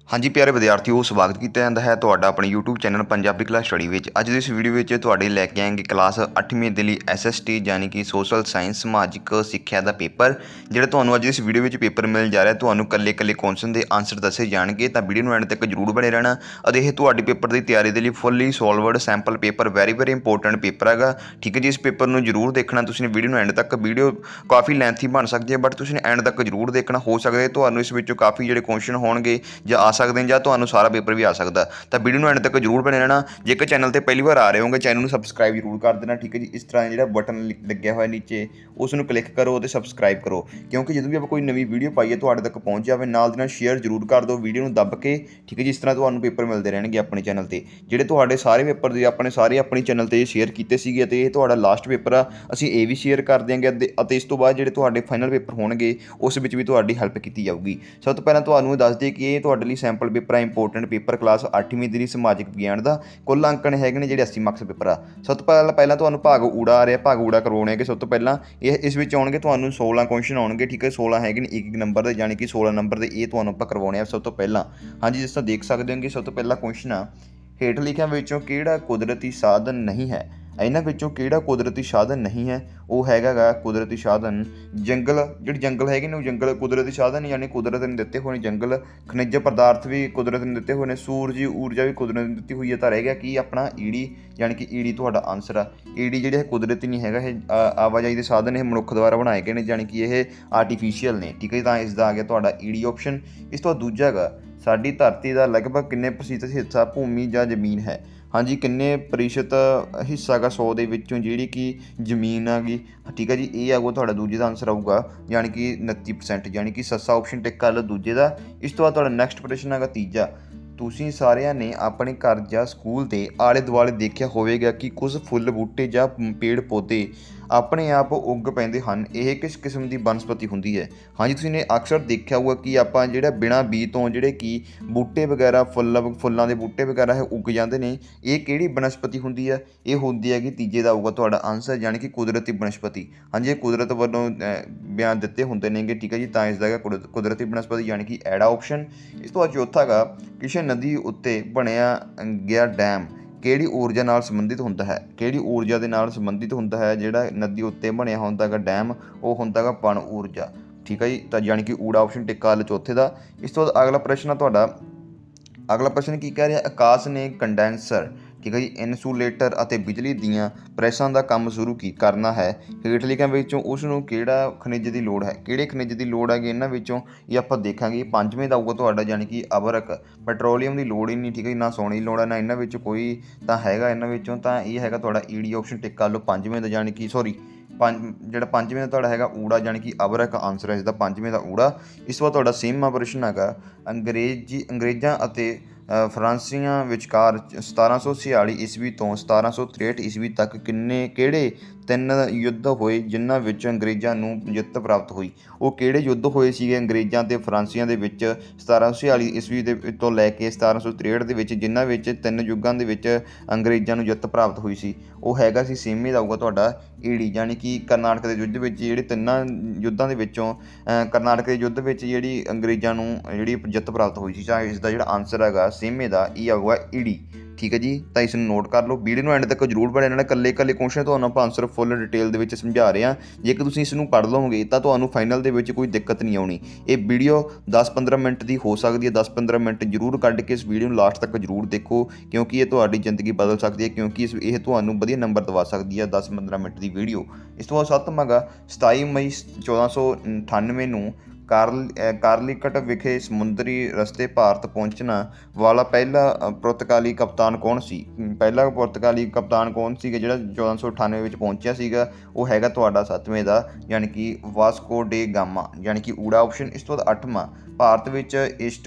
हाँ जी प्यारे विद्यार्थियों, स्वागत किया जाता है तुहाडा अपने YouTube channel Punjabi class study विच। अज इस वीडियो में तुहाडे लैके आएंगे क्लास 8वीं दे लई SST यानी कि सोशल साइंस समाजिक सिक्ख्या का पेपर। जिहड़ा तुहानूं अज इस वीडियो में पेपर मिल जा रहा है, तुहानूं कल्ले कल्ले क्वेश्चन के आंसर दसे जाणगे, तो वीडियो नूं एंड तक जरूर बने रहना। और यह तुहाडे पेपर की तैयारी के लिए fully solved sample paper very important paper हैगा। ठीक है जी, इस पेपर नूं जरूर देखना तुसीं वीडियो नूं एंड तक। वीडियो काफ़ी लेंथी बन सकती है, बट तुसीं एंड तक जरूर देखना। हो सकता है तुहानूं इस विचों काफ़ी जिहड़े क्वेश्चन होणगे जां आ सकते हैं, जां तुहानूं सारा पेपर भी आ सकता। तो वीडियो एंड तक जरूर बने रहना। जेकर चैनल पर पहली बार आ रहे होंगे, चैनल को सबसक्राइब जरूर कर देना। ठीक है जी, इस तरह जो बटन लग्या हुआ नीचे उसनूं क्लिक करो तो सबसक्राइब करो, क्योंकि जो भी आप कोई नवी वीडियो पाइए तुहाडे तक पहुँच जाए। नाल दी नाल शेयर जरूर कर दो वीडियो को दब के। ठीक है जी, इस तरह तुहानूं पेपर मिलते रहणगे अपने चैनल पर। जिहड़े तुहाडे सारे पेपर दे अपने सारे अपने चैनल पर शेयर किए सीगे ते तुहाडा लास्ट पेपर आ, असीं ये भी शेयर कर देंगे। ਅਤੇ इस तो बाद जिहड़े तुहाडे फाइनल पेपर होणगे उस विच भी तुहाडी हैल्प की जाऊगी। सब तो पहलां तुहानूं दस दईए कि ये तुहाडे लई सैंपल पेपर है, इंपोर्टेंट पेपर क्लास 8वीं ਦੀ समाजिक विज्ञान का। कुल अंक ने हैगे ने जिहड़े 80 मार्क्स पेपर आ। सब तो पहलां तुहानूं भाग ऊड़ा आ रहा, भाग ऊड़ा करवाउणे कि सब तो पहलां इस विच आउणगे तुहानूं 16 क्वेश्चन आउणगे। ठीक है, 16 हैगे ने एक नंबर दे, यानी कि 16 नंबर दे ये तुहानूं आपां करवाउणे आ सब तो पहलां। हाँ जी, जिस तरह देख सकते हो कि सब तो पहला क्वेश्चन आ, हेठ लिखिਆਂ ਵਿੱਚੋਂ ਕਿਹੜਾ ਕੁਦਰਤੀ ਸਾਧਨ नहीं है। ਇਹਨਾਂ ਵਿੱਚੋਂ ਕਿਹੜਾ ਕੁਦਰਤੀ ਸਾਧਨ नहीं है, ਉਹ ਹੈਗਾ ਗਾ ਕੁਦਰਤੀ ਸਾਧਨ ਜੰਗਲ। ਜਿਹੜੇ ਜੰਗਲ ਹੈਗੇ ਨੇ ਉਹ ਜੰਗਲ ਕੁਦਰਤੀ ਸਾਧਨ यानी ਕੁਦਰਤ ने ਦਿੱਤੇ ਹੋਏ ਨੇ। ਜੰਗਲ ਖਣਿਜ ਪਦਾਰਥ ਵੀ ਕੁਦਰਤ ने ਦਿੱਤੇ ਹੋਏ ਨੇ। ਸੂਰਜੀ ਊਰਜਾ ਵੀ ਕੁਦਰਤ ने ਦਿੱਤੀ ਹੋਈ ਹੈ। ਤਾਂ ਰਹਿ ਗਿਆ ਕੀ ਆਪਣਾ ਈੜੀ, यानी कि ਈੜੀ ਤੁਹਾਡਾ ਆਨਸਰ ਆ। ਈੜੀ ਜਿਹੜੇ ਕੁਦਰਤੀ ਨਹੀਂ ਹੈਗਾ, ਇਹ ਆਵਾਜਾਈ ਦੇ ਸਾਧਨ ਇਹ ਮਨੁੱਖ ਦੁਆਰਾ ਬਣਾਏ ਗਏ ਨੇ, यानी कि ਇਹ ਆਰਟੀਫੀਸ਼ੀਅਲ ਨੇ। ਠੀਕ ਹੈ, ਤਾਂ ਇਸ ਦਾ ਆ ਗਿਆ ਤੁਹਾਡਾ ਈੜੀ ਆਪਸ਼ਨ। ਇਸ ਤੋਂ ਦੂਜਾ ਹੈਗਾ ਸਾਡੀ ਧਰਤੀ ਦਾ ਲਗਭਗ ਕਿੰਨੇ ਪ੍ਰਤੀਸ਼ਤ ਹਿੱਸਾ ਭੂਮੀ ਜਾਂ ਜ਼ਮੀਨ है। हाँ जी, किन्ने प्रतिशत हिस्सा गा 100 ਦੇ ਵਿੱਚੋਂ ਜਿਹੜੀ कि ਜ਼ਮੀਨ आ गई। ठीक है जी, ये आगो ਤੁਹਾਡਾ ਦੂਜੇ ਦਾ आंसर ਆਊਗਾ, यानी कि 29%, यानी कि सस्सा ऑप्शन टिक कर लो दूजे ਦਾ। इस तो बाद ਤੁਹਾਡਾ ਨੈਕਸਟ ਪ੍ਰਸ਼ਨ ਹੈਗਾ ਤੀਜਾ। ਤੁਸੀਂ ਸਾਰਿਆਂ ਨੇ ਆਪਣੇ ਘਰ ਜਾਂ ਸਕੂਲ ਦੇ ਆਲੇ ਦੁਆਲੇ ਦੇਖਿਆ ਹੋਵੇਗਾ ਕਿ ਕੁਝ ਫੁੱਲ ਬੂਟੇ ਜਾਂ ਪੇੜ ਪੌਦੇ ਆਪਣੇ ਆਪ ਉੱਗ ਪੈਂਦੇ ਹਨ। ਇਹ ਕਿਸ ਕਿਸਮ ਦੀ ਬਨਸਪਤੀ ਹੁੰਦੀ ਹੈ। ਹਾਂਜੀ, ਤੁਸੀਂ ਨੇ ਅਕਸਰ ਦੇਖਿਆ ਹੋਊਗਾ ਕਿ ਆਪਾਂ ਜਿਹੜਾ ਬਿਨਾਂ ਬੀਜ ਤੋਂ ਜਿਹੜੇ ਕਿ ਬੂਟੇ ਵਗੈਰਾ ਫੁੱਲਾਂ ਦੇ ਬੂਟੇ ਵਗੈਰਾ ਇਹ ਉੱਗ ਜਾਂਦੇ ਨੇ। ਇਹ ਕਿਹੜੀ ਬਨਸਪਤੀ ਹੁੰਦੀ ਹੈ? ਇਹ ਹੁੰਦੀ ਹੈਗੀ ਤੀਜੇ ਦਾ ਆਊਗਾ ਤੁਹਾਡਾ ਆਨਸਰ, यानी कि ਕੁਦਰਤੀ ਬਨਸਪਤੀ। ਹਾਂਜੀ, ਇਹ ਕੁਦਰਤ ਵੱਲੋਂ ਬਿਆਨ ਦਿੱਤੇ ਹੁੰਦੇ ਨੇਗੇ। ਠੀਕ ਹੈ ਜੀ, ਤਾਂ ਇਸ ਦਾ ਹੈਗਾ ਕੁਦਰਤੀ ਬਨਸਪਤੀ, यानी कि ਐਡਾ ਆਪਸ਼ਨ। ਇਸ ਤੋਂ ਬਾਅਦ ਚੌਥਾ ਹੈਗਾ ਕਿਸੇ ਨਦੀ ਉੱਤੇ ਬਣਿਆ ਗਿਆ ਡੈਮ ਕਿਹੜੀ ਊਰਜਾ ਨਾਲ ਸੰਬੰਧਿਤ ਹੁੰਦਾ ਹੈ। ਕਿਹੜੀ ਊਰਜਾ ਦੇ ਨਾਲ ਸੰਬੰਧਿਤ ਹੁੰਦਾ ਹੈ ਜਿਹੜਾ ਨਦੀ ਉੱਤੇ ਬਣਿਆ ਹੁੰਦਾ ਹੈਗਾ ਡੈਮ, ਉਹ ਹੁੰਦਾ ਹੈਗਾ ਪਣ ਊਰਜਾ। ਠੀਕ ਹੈ ਜੀ, ਤਾਂ यानी कि ਊੜਾ ਆਪਸ਼ਨ ਟਿੱਕਾ ਲ ਚੌਥੇ ਦਾ। ਇਸ ਤੋਂ ਬਾਅਦ ਅਗਲਾ ਪ੍ਰਸ਼ਨ ਆ ਤੁਹਾਡਾ, ਅਗਲਾ ਪ੍ਰਸ਼ਨ ਕੀ ਕਹਿ ਰਿਹਾ, ਆਕਾਸ਼ ਨੇ ਕੰਡੈਂਸਰ, ਠੀਕ ਹੈ ਜੀ, ਇਨਸੂਲੇਟਰ ਅਤੇ ਬਿਜਲੀ ਦੀਆਂ ਪ੍ਰੈਸਾਂ ਦਾ ਕੰਮ ਸ਼ੁਰੂ ਕਰਨਾ ਹੈ। ਹੇਠ ਲਿਖਿਆਂ ਵਿੱਚੋਂ ਉਸ ਨੂੰ ਕਿਹੜਾ ਖਣਿਜ ਦੀ ਲੋੜ ਹੈ। ਕਿਹੜੇ ਖਣਿਜ ਦੀ ਲੋੜ ਹੈਗੀ ਇਹਨਾਂ ਵਿੱਚੋਂ, ਇਹ ਆਪਾਂ ਦੇਖਾਂਗੇ। ਪੰਜਵੇਂ ਦਾ ਆਊਗਾ ਤੁਹਾਡਾ, यानी कि ਅਬਰਕ। ਪੈਟਰੋਲੀਅਮ ਦੀ ਲੋੜ ਹੀ ਨਹੀਂ। ਠੀਕ ਹੈ, ਨਾ ਸੋਨੇ ਦੀ ਲੋੜ ਹੈ, ਨਾ ਇਹਨਾਂ ਵਿੱਚ ਕੋਈ ਤਾਂ ਹੈਗਾ ਇਹਨਾਂ ਵਿੱਚੋਂ। ਤਾਂ ਇਹ ਹੈਗਾ ਤੁਹਾਡਾ ਈਡੀ ਆਪਸ਼ਨ ਟਿਕ ਕਰ ਲਓ ਪੰਜਵੇਂ ਦਾ, यानी कि ਸੌਰੀ ਜਿਹੜਾ ਪੰਜਵੇਂ ਦਾ ਤੁਹਾਡਾ ਹੈਗਾ ਊੜਾ, यानी कि ਅਬਰਕ ਆਨਸਰ ਹੈ ਇਸਦਾ ਪੰਜਵੇਂ ਦਾ ਊੜਾ। ਇਸ ਤੋਂ ਬਾਅਦ ਤੁਹਾਡਾ 6ਵਾਂ ਪ੍ਰਸ਼ਨ ਹੈਗਾ ਅੰਗਰੇਜ਼ਾਂ ਅਤੇ ਫਰਾਂਸੀਆਂ ਵਿਚਕਾਰ 1746 ਈਸਵੀ ਤੋਂ 1763 ਈਸਵੀ ਤੱਕ ਕਿਹੜੇ 3 ਯੁੱਧ ਹੋਏ ਜਿਨ੍ਹਾਂ ਵਿੱਚ ਅੰਗਰੇਜ਼ਾਂ ਨੂੰ ਜਿੱਤ ਪ੍ਰਾਪਤ ਹੋਈ। ਉਹ ਕਿਹੜੇ ਯੁੱਧ ਹੋਏ ਸੀਗੇ ਅੰਗਰੇਜ਼ਾਂ ਅਤੇ ਫਰਾਂਸੀਆਂ ਦੇ ਵਿੱਚ 1746 ਈਸਵੀ ਦੇ ਤੋਂ ਲੈ ਕੇ 1763 ਦੇ ਵਿੱਚ, ਜਿਨ੍ਹਾਂ ਵਿੱਚ 3 ਯੁੱਗਾਂ ਦੇ ਵਿੱਚ ਅੰਗਰੇਜ਼ਾਂ ਨੂੰ ਜਿੱਤ ਪ੍ਰਾਪਤ ਹੋਈ ਸੀ। ਉਹ ਹੈਗਾ ਸੀ 6ਵੇਂ ਦਾ ਆਊਗਾ ਤੁਹਾਡਾ ਈੜੀ, यानी कि ਕਰਨਾਟਕ ਦੇ ਯੁੱਧ ਵਿੱਚ। ਜਿਹੜੇ 3 ਯੁੱਧਾਂ ਦੇ ਵਿੱਚੋਂ ਕਰਨਾਟਕ ਦੇ ਯੁੱਧ ਵਿੱਚ ਜਿਹੜੀ ਅੰਗਰੇਜ਼ਾਂ ਨੂੰ ਜਿਹੜੀ ਜਿੱਤ ਪ੍ਰਾਪਤ ਹੋਈ ਸੀ, ਤਾਂ ਇਸ ਦਾ ਜਿਹੜਾ ਆਨਸਰ ਹੈਗਾ 6ਵੇਂ ਦਾ ਇਹ ਆਊਗਾ ਈੜੀ। ਠੀਕ ਹੈ ਜੀ, ਤਾਂ ਇਸ ਨੂੰ ਨੋਟ ਕਰ ਲਓ। ਵੀਡੀਓ ਨੂੰ ਐਂਡ ਤੱਕ ਜ਼ਰੂਰ ਬਣੇ ਰਹਿਣਾ। ਇਕੱਲੇ ਕੁਐਸਚਨ ਤੁਹਾਨੂੰ ਆਪਾਂ ਆਨਸਰ ਫੁੱਲ ਡਿਟੇਲ ਦੇ ਵਿੱਚ ਸਮਝਾ ਰਹੇ ਹਾਂ। ਜੇਕਰ ਤੁਸੀਂ ਇਸ ਨੂੰ ਪੜ੍ਹ ਲਓਗੇ ਤਾਂ ਤੁਹਾਨੂੰ ਫਾਈਨਲ ਦੇ ਵਿੱਚ ਕੋਈ ਦਿੱਕਤ ਨਹੀਂ ਆਉਣੀ। ਇਹ ਵੀਡੀਓ 10-15 ਮਿੰਟ ਦੀ ਹੋ ਸਕਦੀ ਹੈ। 10-15 ਮਿੰਟ ਜ਼ਰੂਰ ਕੱਢ ਕੇ ਇਸ ਵੀਡੀਓ ਨੂੰ ਲਾਸਟ ਤੱਕ ਜ਼ਰੂਰ ਦੇਖੋ, ਕਿਉਂਕਿ ਇਹ ਤੁਹਾਡੀ ਜ਼ਿੰਦਗੀ ਬਦਲ ਸਕਦੀ ਹੈ, ਕਿਉਂਕਿ ਇਹ ਤੁਹਾਨੂੰ ਵਧੀਆ ਨੰਬਰ ਦਵਾ ਸਕਦੀ ਹੈ 10-15 ਮਿੰਟ ਦੀ ਵੀਡੀਓ। ਇਸ ਤੋਂ ਬਾਅਦ 7ਵਾਂ ਗਾ 27 ਮਈ 1498 ਨੂੰ ਕਾਰਲਿਕਟ ਵਿਖੇ ਸਮੁੰਦਰੀ ਰਸਤੇ ਭਾਰਤ ਪਹੁੰਚਣ ਵਾਲਾ ਪਹਿਲਾ ਪੁਰਤਗਾਲੀ ਕਪਤਾਨ ਕੌਣ ਸੀ। ਪਹਿਲਾ ਪੁਰਤਗਾਲੀ ਕਪਤਾਨ ਕੌਣ ਸੀਗਾ ਜਿਹੜਾ 1498 ਵਿੱਚ ਪਹੁੰਚਿਆ ਸੀਗਾ? ਉਹ ਹੈਗਾ ਤੁਹਾਡਾ 7ਵੇਂ ਦਾ, यानी कि ਵਾਸਕੋ ਡੇ ਗਾਮਾ, यानी कि ਊੜਾ ਆਪਸ਼ਨ। ਇਸ ਤੋਂ ਬਾਅਦ 8ਵਾਂ ਭਾਰਤ ਵਿੱਚ ਈਸਟ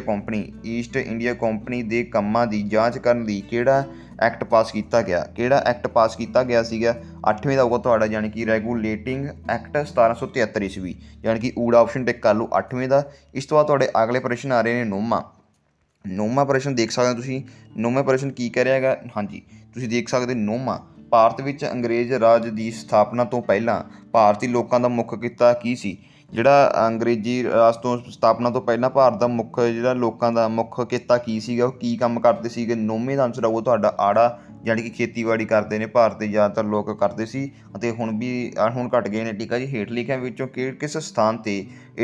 ਇੰਡੀਆ ਕੰਪਨੀ ਦੇ ਕੰਮਾਂ ਦੀ ਜਾਂਚ ਕਰਨ ਲਈ ਕਿਹੜਾ ਐਕਟ ਪਾਸ ਕੀਤਾ ਗਿਆ। ਕਿਹੜਾ ਐਕਟ ਪਾਸ ਕੀਤਾ ਗਿਆ ਸੀਗਾ? 8ਵੇਂ ਦਾ ਆਊਗਾ ਤੁਹਾਡਾ, यानी कि ਰੈਗੂਲੇਟਿੰਗ ਐਕਟ 1773 ਈਸਵੀ, यानी कि ਊੜਾ ਆਪਸ਼ਨ ਟਿਕ ਕਰ ਲਓ 8ਵੇਂ ਦਾ। ਇਸ ਤੋਂ ਬਾਅਦ ਤੁਹਾਡੇ ਅਗਲੇ ਪ੍ਰਸ਼ਨ ਆ ਰਹੇ ਨੇ 9ਵਾਂ ਪ੍ਰਸ਼ਨ ਦੇਖ ਸਕਦੇ ਹੋ ਤੁਸੀਂ। 9ਵਾਂ ਪ੍ਰਸ਼ਨ ਕੀ ਕਹਿ ਰਿਹਾ ਹੈਗਾ, ਹਾਂਜੀ ਤੁਸੀਂ ਦੇਖ ਸਕਦੇ 9ਵਾਂ ਭਾਰਤ ਵਿੱਚ ਅੰਗਰੇਜ਼ ਰਾਜ ਦੀ ਸਥਾਪਨਾ ਤੋਂ ਪਹਿਲਾਂ ਭਾਰਤੀ ਲੋਕਾਂ ਦਾ ਮੁੱਖ ਕਿੱਤਾ ਕੀ ਸੀ। ਜਿਹੜਾ ਅੰਗਰੇਜ਼ੀ ਰਾਜ ਤੋਂ ਸਥਾਪਨਾ ਤੋਂ ਪਹਿਲਾਂ ਭਾਰਤ ਦਾ ਮੁੱਖ ਜਿਹੜਾ ਲੋਕਾਂ ਦਾ ਮੁੱਖ ਕਿੱਤਾ ਕੀ ਸੀਗਾ, ਉਹ ਕੀ ਕੰਮ ਕਰਦੇ ਸੀਗੇ। 9ਵੇਂ ਦਾ ਆਨਸਰ ਆਊਗਾ ਤੁਹਾਡਾ ਆੜਾ, ਜਾਣੀ ਕਿ ਖੇਤੀਬਾੜੀ ਕਰਦੇ ਨੇ ਭਾਰਤ ਦੇ ਜ਼ਿਆਦਾਤਰ ਲੋਕ ਕਰਦੇ ਸੀ ਅਤੇ ਹੁਣ ਘਟ ਗਏ ਨੇ। ਠੀਕ ਹੈ ਜੀ। ਹੇਠ ਲਿਖਿਆਂ ਵਿੱਚੋਂ ਕਿਸ ਸਥਾਨ 'ਤੇ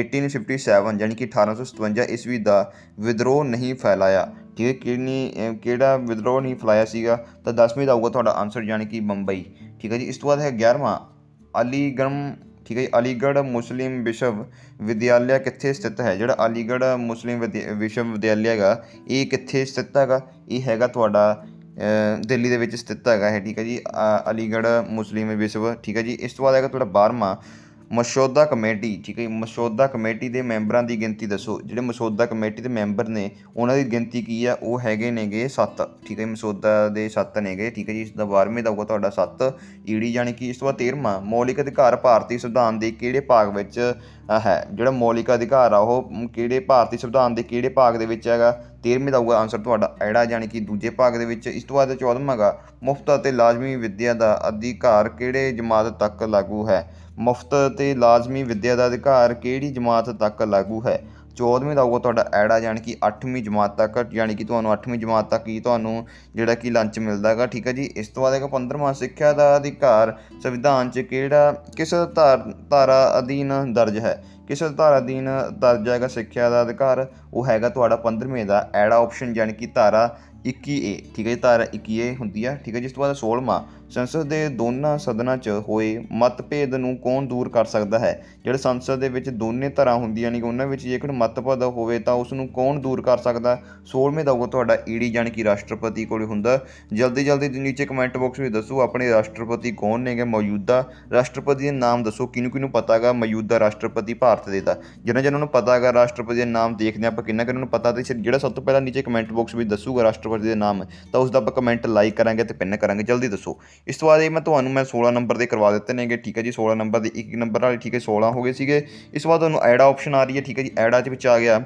1857 ਜਾਣੀ ਕਿ 1857 ਈਸਵੀ ਦਾ ਵਿਦਰੋਹ ਨਹੀਂ ਫੈਲਾਇਆ। ਠੀਕ ਹੈ। ਕਿਹੜਾ ਵਿਦਰੋਹ ਨਹੀਂ ਫੈਲਾਇਆ ਸੀਗਾ, ਤਾਂ 10ਵੇਂ ਦਾ ਆਊਗਾ ਤੁਹਾਡਾ ਆਨਸਰ, ਜਾਣੀ ਕਿ ਬੰਬਈ। ਠੀਕ ਹੈ ਜੀ। ਇਸ ਤੋਂ ਬਾਅਦ ਹੈ 11ਵਾਂ ਅਲੀਗੜ੍ਹ। ਠੀਕ ਹੈ ਜੀ। ਅਲੀਗੜ੍ਹ ਮੁਸਲਿਮ ਵਿਸ਼ਵ ਵਿਦਿਆਲਿਆ ਕਿੱਥੇ ਸਥਿਤ ਹੈ। ਜਿਹੜਾ ਅਲੀਗੜ੍ਹ ਮੁਸਲਿਮ ਵਿਸ਼ਵ ਵਿਦਿਆਲਿਆ ਹੈਗਾ, ਇਹ ਕਿੱਥੇ ਸਥਿਤ ਹੈਗਾ, ਇਹ ਹੈਗਾ ਤੁਹਾਡਾ ਦਿੱਲੀ ਦੇ ਵਿੱਚ ਸਥਿਤ ਹੈਗਾ ਹੈ। ਠੀਕ ਹੈ ਜੀ। ਅਲੀਗੜ੍ਹ ਮੁਸਲਿਮ ਵਿਸ਼ਵ। ਠੀਕ ਹੈ ਜੀ। ਇਸ ਤੋਂ ਬਾਅਦ ਹੈਗਾ ਤੁਹਾਡਾ 12ਵਾਂ ਮਸੌਦਾ ਕਮੇਟੀ। ਠੀਕ ਹੈ ਜੀ। ਮਸੌਦਾ ਕਮੇਟੀ ਦੇ ਮੈਂਬਰਾਂ ਦੀ ਗਿਣਤੀ ਦੱਸੋ। ਜਿਹੜੇ ਮਸੌਦਾ ਕਮੇਟੀ ਦੇ ਮੈਂਬਰ ਨੇ ਉਹਨਾਂ ਦੀ ਗਿਣਤੀ ਕੀ ਆ, ਉਹ ਹੈਗੇ ਨੇਗੇ 7। ਠੀਕ ਹੈ। ਮਸੌਦਾ ਦੇ 7 ਨੇਗੇ। ਠੀਕ ਹੈ ਜੀ। ਇਸ ਦਾ 12ਵੇਂ ਦਾ ਹੋਊਗਾ ਤੁਹਾਡਾ 7 ਈੜੀ, ਜਾਣੀ ਕਿ। ਇਸ ਤੋਂ ਬਾਅਦ 13ਵਾਂ ਮੌਲਿਕ ਅਧਿਕਾਰ ਭਾਰਤੀ ਸੰਵਿਧਾਨ ਦੇ ਕਿਹੜੇ ਭਾਗ ਵਿੱਚ ਹੈ। ਜਿਹੜਾ ਮੌਲਿਕ ਅਧਿਕਾਰ ਆ ਉਹ ਕਿਹੜੇ ਭਾਰਤੀ ਸੰਵਿਧਾਨ ਦੇ ਕਿਹੜੇ ਭਾਗ ਦੇ ਵਿੱਚ ਹੈਗਾ। 13ਵੇਂ ਦਾ ਹੋਊਗਾ ਆਨਸਰ ਤੁਹਾਡਾ ਐੜਾ, ਜਾਣੀ ਕਿ ਦੂਜੇ ਭਾਗ ਦੇ ਵਿੱਚ। ਇਸ ਤੋਂ ਬਾਅਦ 14ਵਾਂ ਗਾ ਮੁਫਤ ਅਤੇ ਲਾਜ਼ਮੀ ਵਿੱਦਿਆ ਦਾ ਅਧਿਕਾਰ ਕਿਹੜੇ ਜਮਾਤ ਤੱਕ ਲਾਗੂ ਹੈ। ਮੁਫਤ ਅਤੇ ਲਾਜ਼ਮੀ ਵਿੱਦਿਆ ਦਾ ਅਧਿਕਾਰ ਕਿਹੜੀ ਜਮਾਤ ਤੱਕ ਲਾਗੂ ਹੈ। 14ਵੇਂ ਦਾ ਆਊਗਾ ਤੁਹਾਡਾ ਐੜਾ, ਜਾਣੀ ਕਿ 8ਵੀਂ ਜਮਾਤ ਤੱਕ, ਜਾਣੀ ਕਿ ਤੁਹਾਨੂੰ 8ਵੀਂ ਜਮਾਤ ਤੱਕ ਹੀ ਤੁਹਾਨੂੰ ਜਿਹੜਾ ਕਿ ਲੰਚ ਮਿਲਦਾ ਹੈਗਾ। ਠੀਕ ਹੈ ਜੀ। ਇਸ ਤੋਂ ਬਾਅਦ ਹੈਗਾ 15ਵਾਂ ਸਿੱਖਿਆ ਦਾ ਅਧਿਕਾਰ ਸੰਵਿਧਾਨ 'ਚ ਕਿਸ ਧਾਰਾ ਅਧੀਨ ਦਰਜ ਹੈ। ਕਿਸ ਧਾਰਾ ਅਧੀਨ ਦਰਜ ਹੈਗਾ ਸਿੱਖਿਆ ਦਾ ਅਧਿਕਾਰ, ਉਹ ਹੈਗਾ ਤੁਹਾਡਾ 15ਵੇਂ ਦਾ ਐੜਾ ਆਪਸ਼ਨ, ਜਾਣੀ ਕਿ ਧਾਰਾ 21A। ਠੀਕ ਹੈ ਜੀ। ਧਾਰਾ 21A ਹੁੰਦੀ ਆ। ਠੀਕ ਹੈ ਜੀ। ਇਸ ਤੋਂ ਬਾਅਦ 16ਵਾਂ ਸੰਸਦ ਦੇ ਦੋਨਾਂ ਸਦਨਾਂ 'ਚ ਹੋਏ ਮਤਭੇਦ ਨੂੰ ਕੌਣ ਦੂਰ ਕਰ ਸਕਦਾ ਹੈ। ਜਿਹੜੇ ਸੰਸਦ ਦੇ ਵਿੱਚ ਦੋਨੇ ਧਿਰਾਂ ਹੁੰਦੀਆਂ ਨੇ, ਉਹਨਾਂ ਵਿੱਚ ਜੇਕਰ ਮਤਭੇਦ ਹੋਵੇ ਤਾਂ ਉਸ ਨੂੰ ਕੌਣ ਦੂਰ ਕਰ ਸਕਦਾ। 16ਵੇਂ ਦਾ ਹੋਊਗਾ ਤੁਹਾਡਾ ਈਡੀ, ਜਾਣੀ ਕਿ ਰਾਸ਼ਟਰਪਤੀ ਕੋਲ ਹੁੰਦਾ। ਜਲਦੀ ਨੀਚੇ ਕਮੈਂਟ ਬਾਕਸ ਵਿੱਚ ਦੱਸੋ ਆਪਣੇ ਰਾਸ਼ਟਰਪਤੀ ਕੌਣ ਨੇਗੇ। ਮੌਜੂਦਾ ਰਾਸ਼ਟਰਪਤੀ ਦੇ ਨਾਮ ਦੱਸੋ। ਕਿਹਨੂੰ ਪਤਾ ਹੈਗਾ ਮੌਜੂਦਾ ਰਾਸ਼ਟਰਪਤੀ ਭਾਰਤ ਦੇ ਦਾ। ਜਿਹਨਾਂ ਨੂੰ ਪਤਾ ਹੈਗਾ ਰਾਸ਼ਟਰਪਤੀ ਦੇ ਨਾਮ ਦੇਖਦੇ ਹਾਂ ਆਪਾਂ ਕਿੰਨਾ ਨੂੰ ਪਤਾ, ਤੇ ਜਿਹੜਾ ਸਭ ਤੋਂ ਪਹਿਲਾਂ ਨੀਚੇ ਕਮੈਂਟ ਬਾਕਸ ਵਿੱਚ ਦੱਸੂਗਾ ਰਾਸ਼ਟਰਪਤੀ ਦੇ ਨਾਮ, ਤਾਂ ਉਸ ਦਾ ਆਪਾਂ ਕਮੈਂਟ ਲਾਈਕ ਕਰਾਂਗੇ ਅਤੇ ਪਿੰਨ ਕਰਾਂਗੇ। ਜਲਦੀ ਦੱਸੋ। ਇਸ ਤੋਂ ਬਾਅਦ ਇਹ ਮੈਂ 16 ਨੰਬਰ ਦੇ ਕਰਵਾ ਦਿੱਤੇ ਨੇਗੇ। ਠੀਕ ਹੈ ਜੀ। 16 ਨੰਬਰ ਦੇ ਇੱਕ ਨੰਬਰ ਵਾਲੇ। ਠੀਕ ਹੈ। 16 ਹੋ ਗਏ ਸੀਗੇ। ਇਸ ਤੋਂ ਬਾਅਦ ਤੁਹਾਨੂੰ ਐੜਾ ਆਪਸ਼ਨ ਆ ਰਹੀ ਹੈ। ਠੀਕ ਹੈ ਜੀ। ਐੜਾ ਦੇ ਵਿੱਚ ਆ ਗਿਆ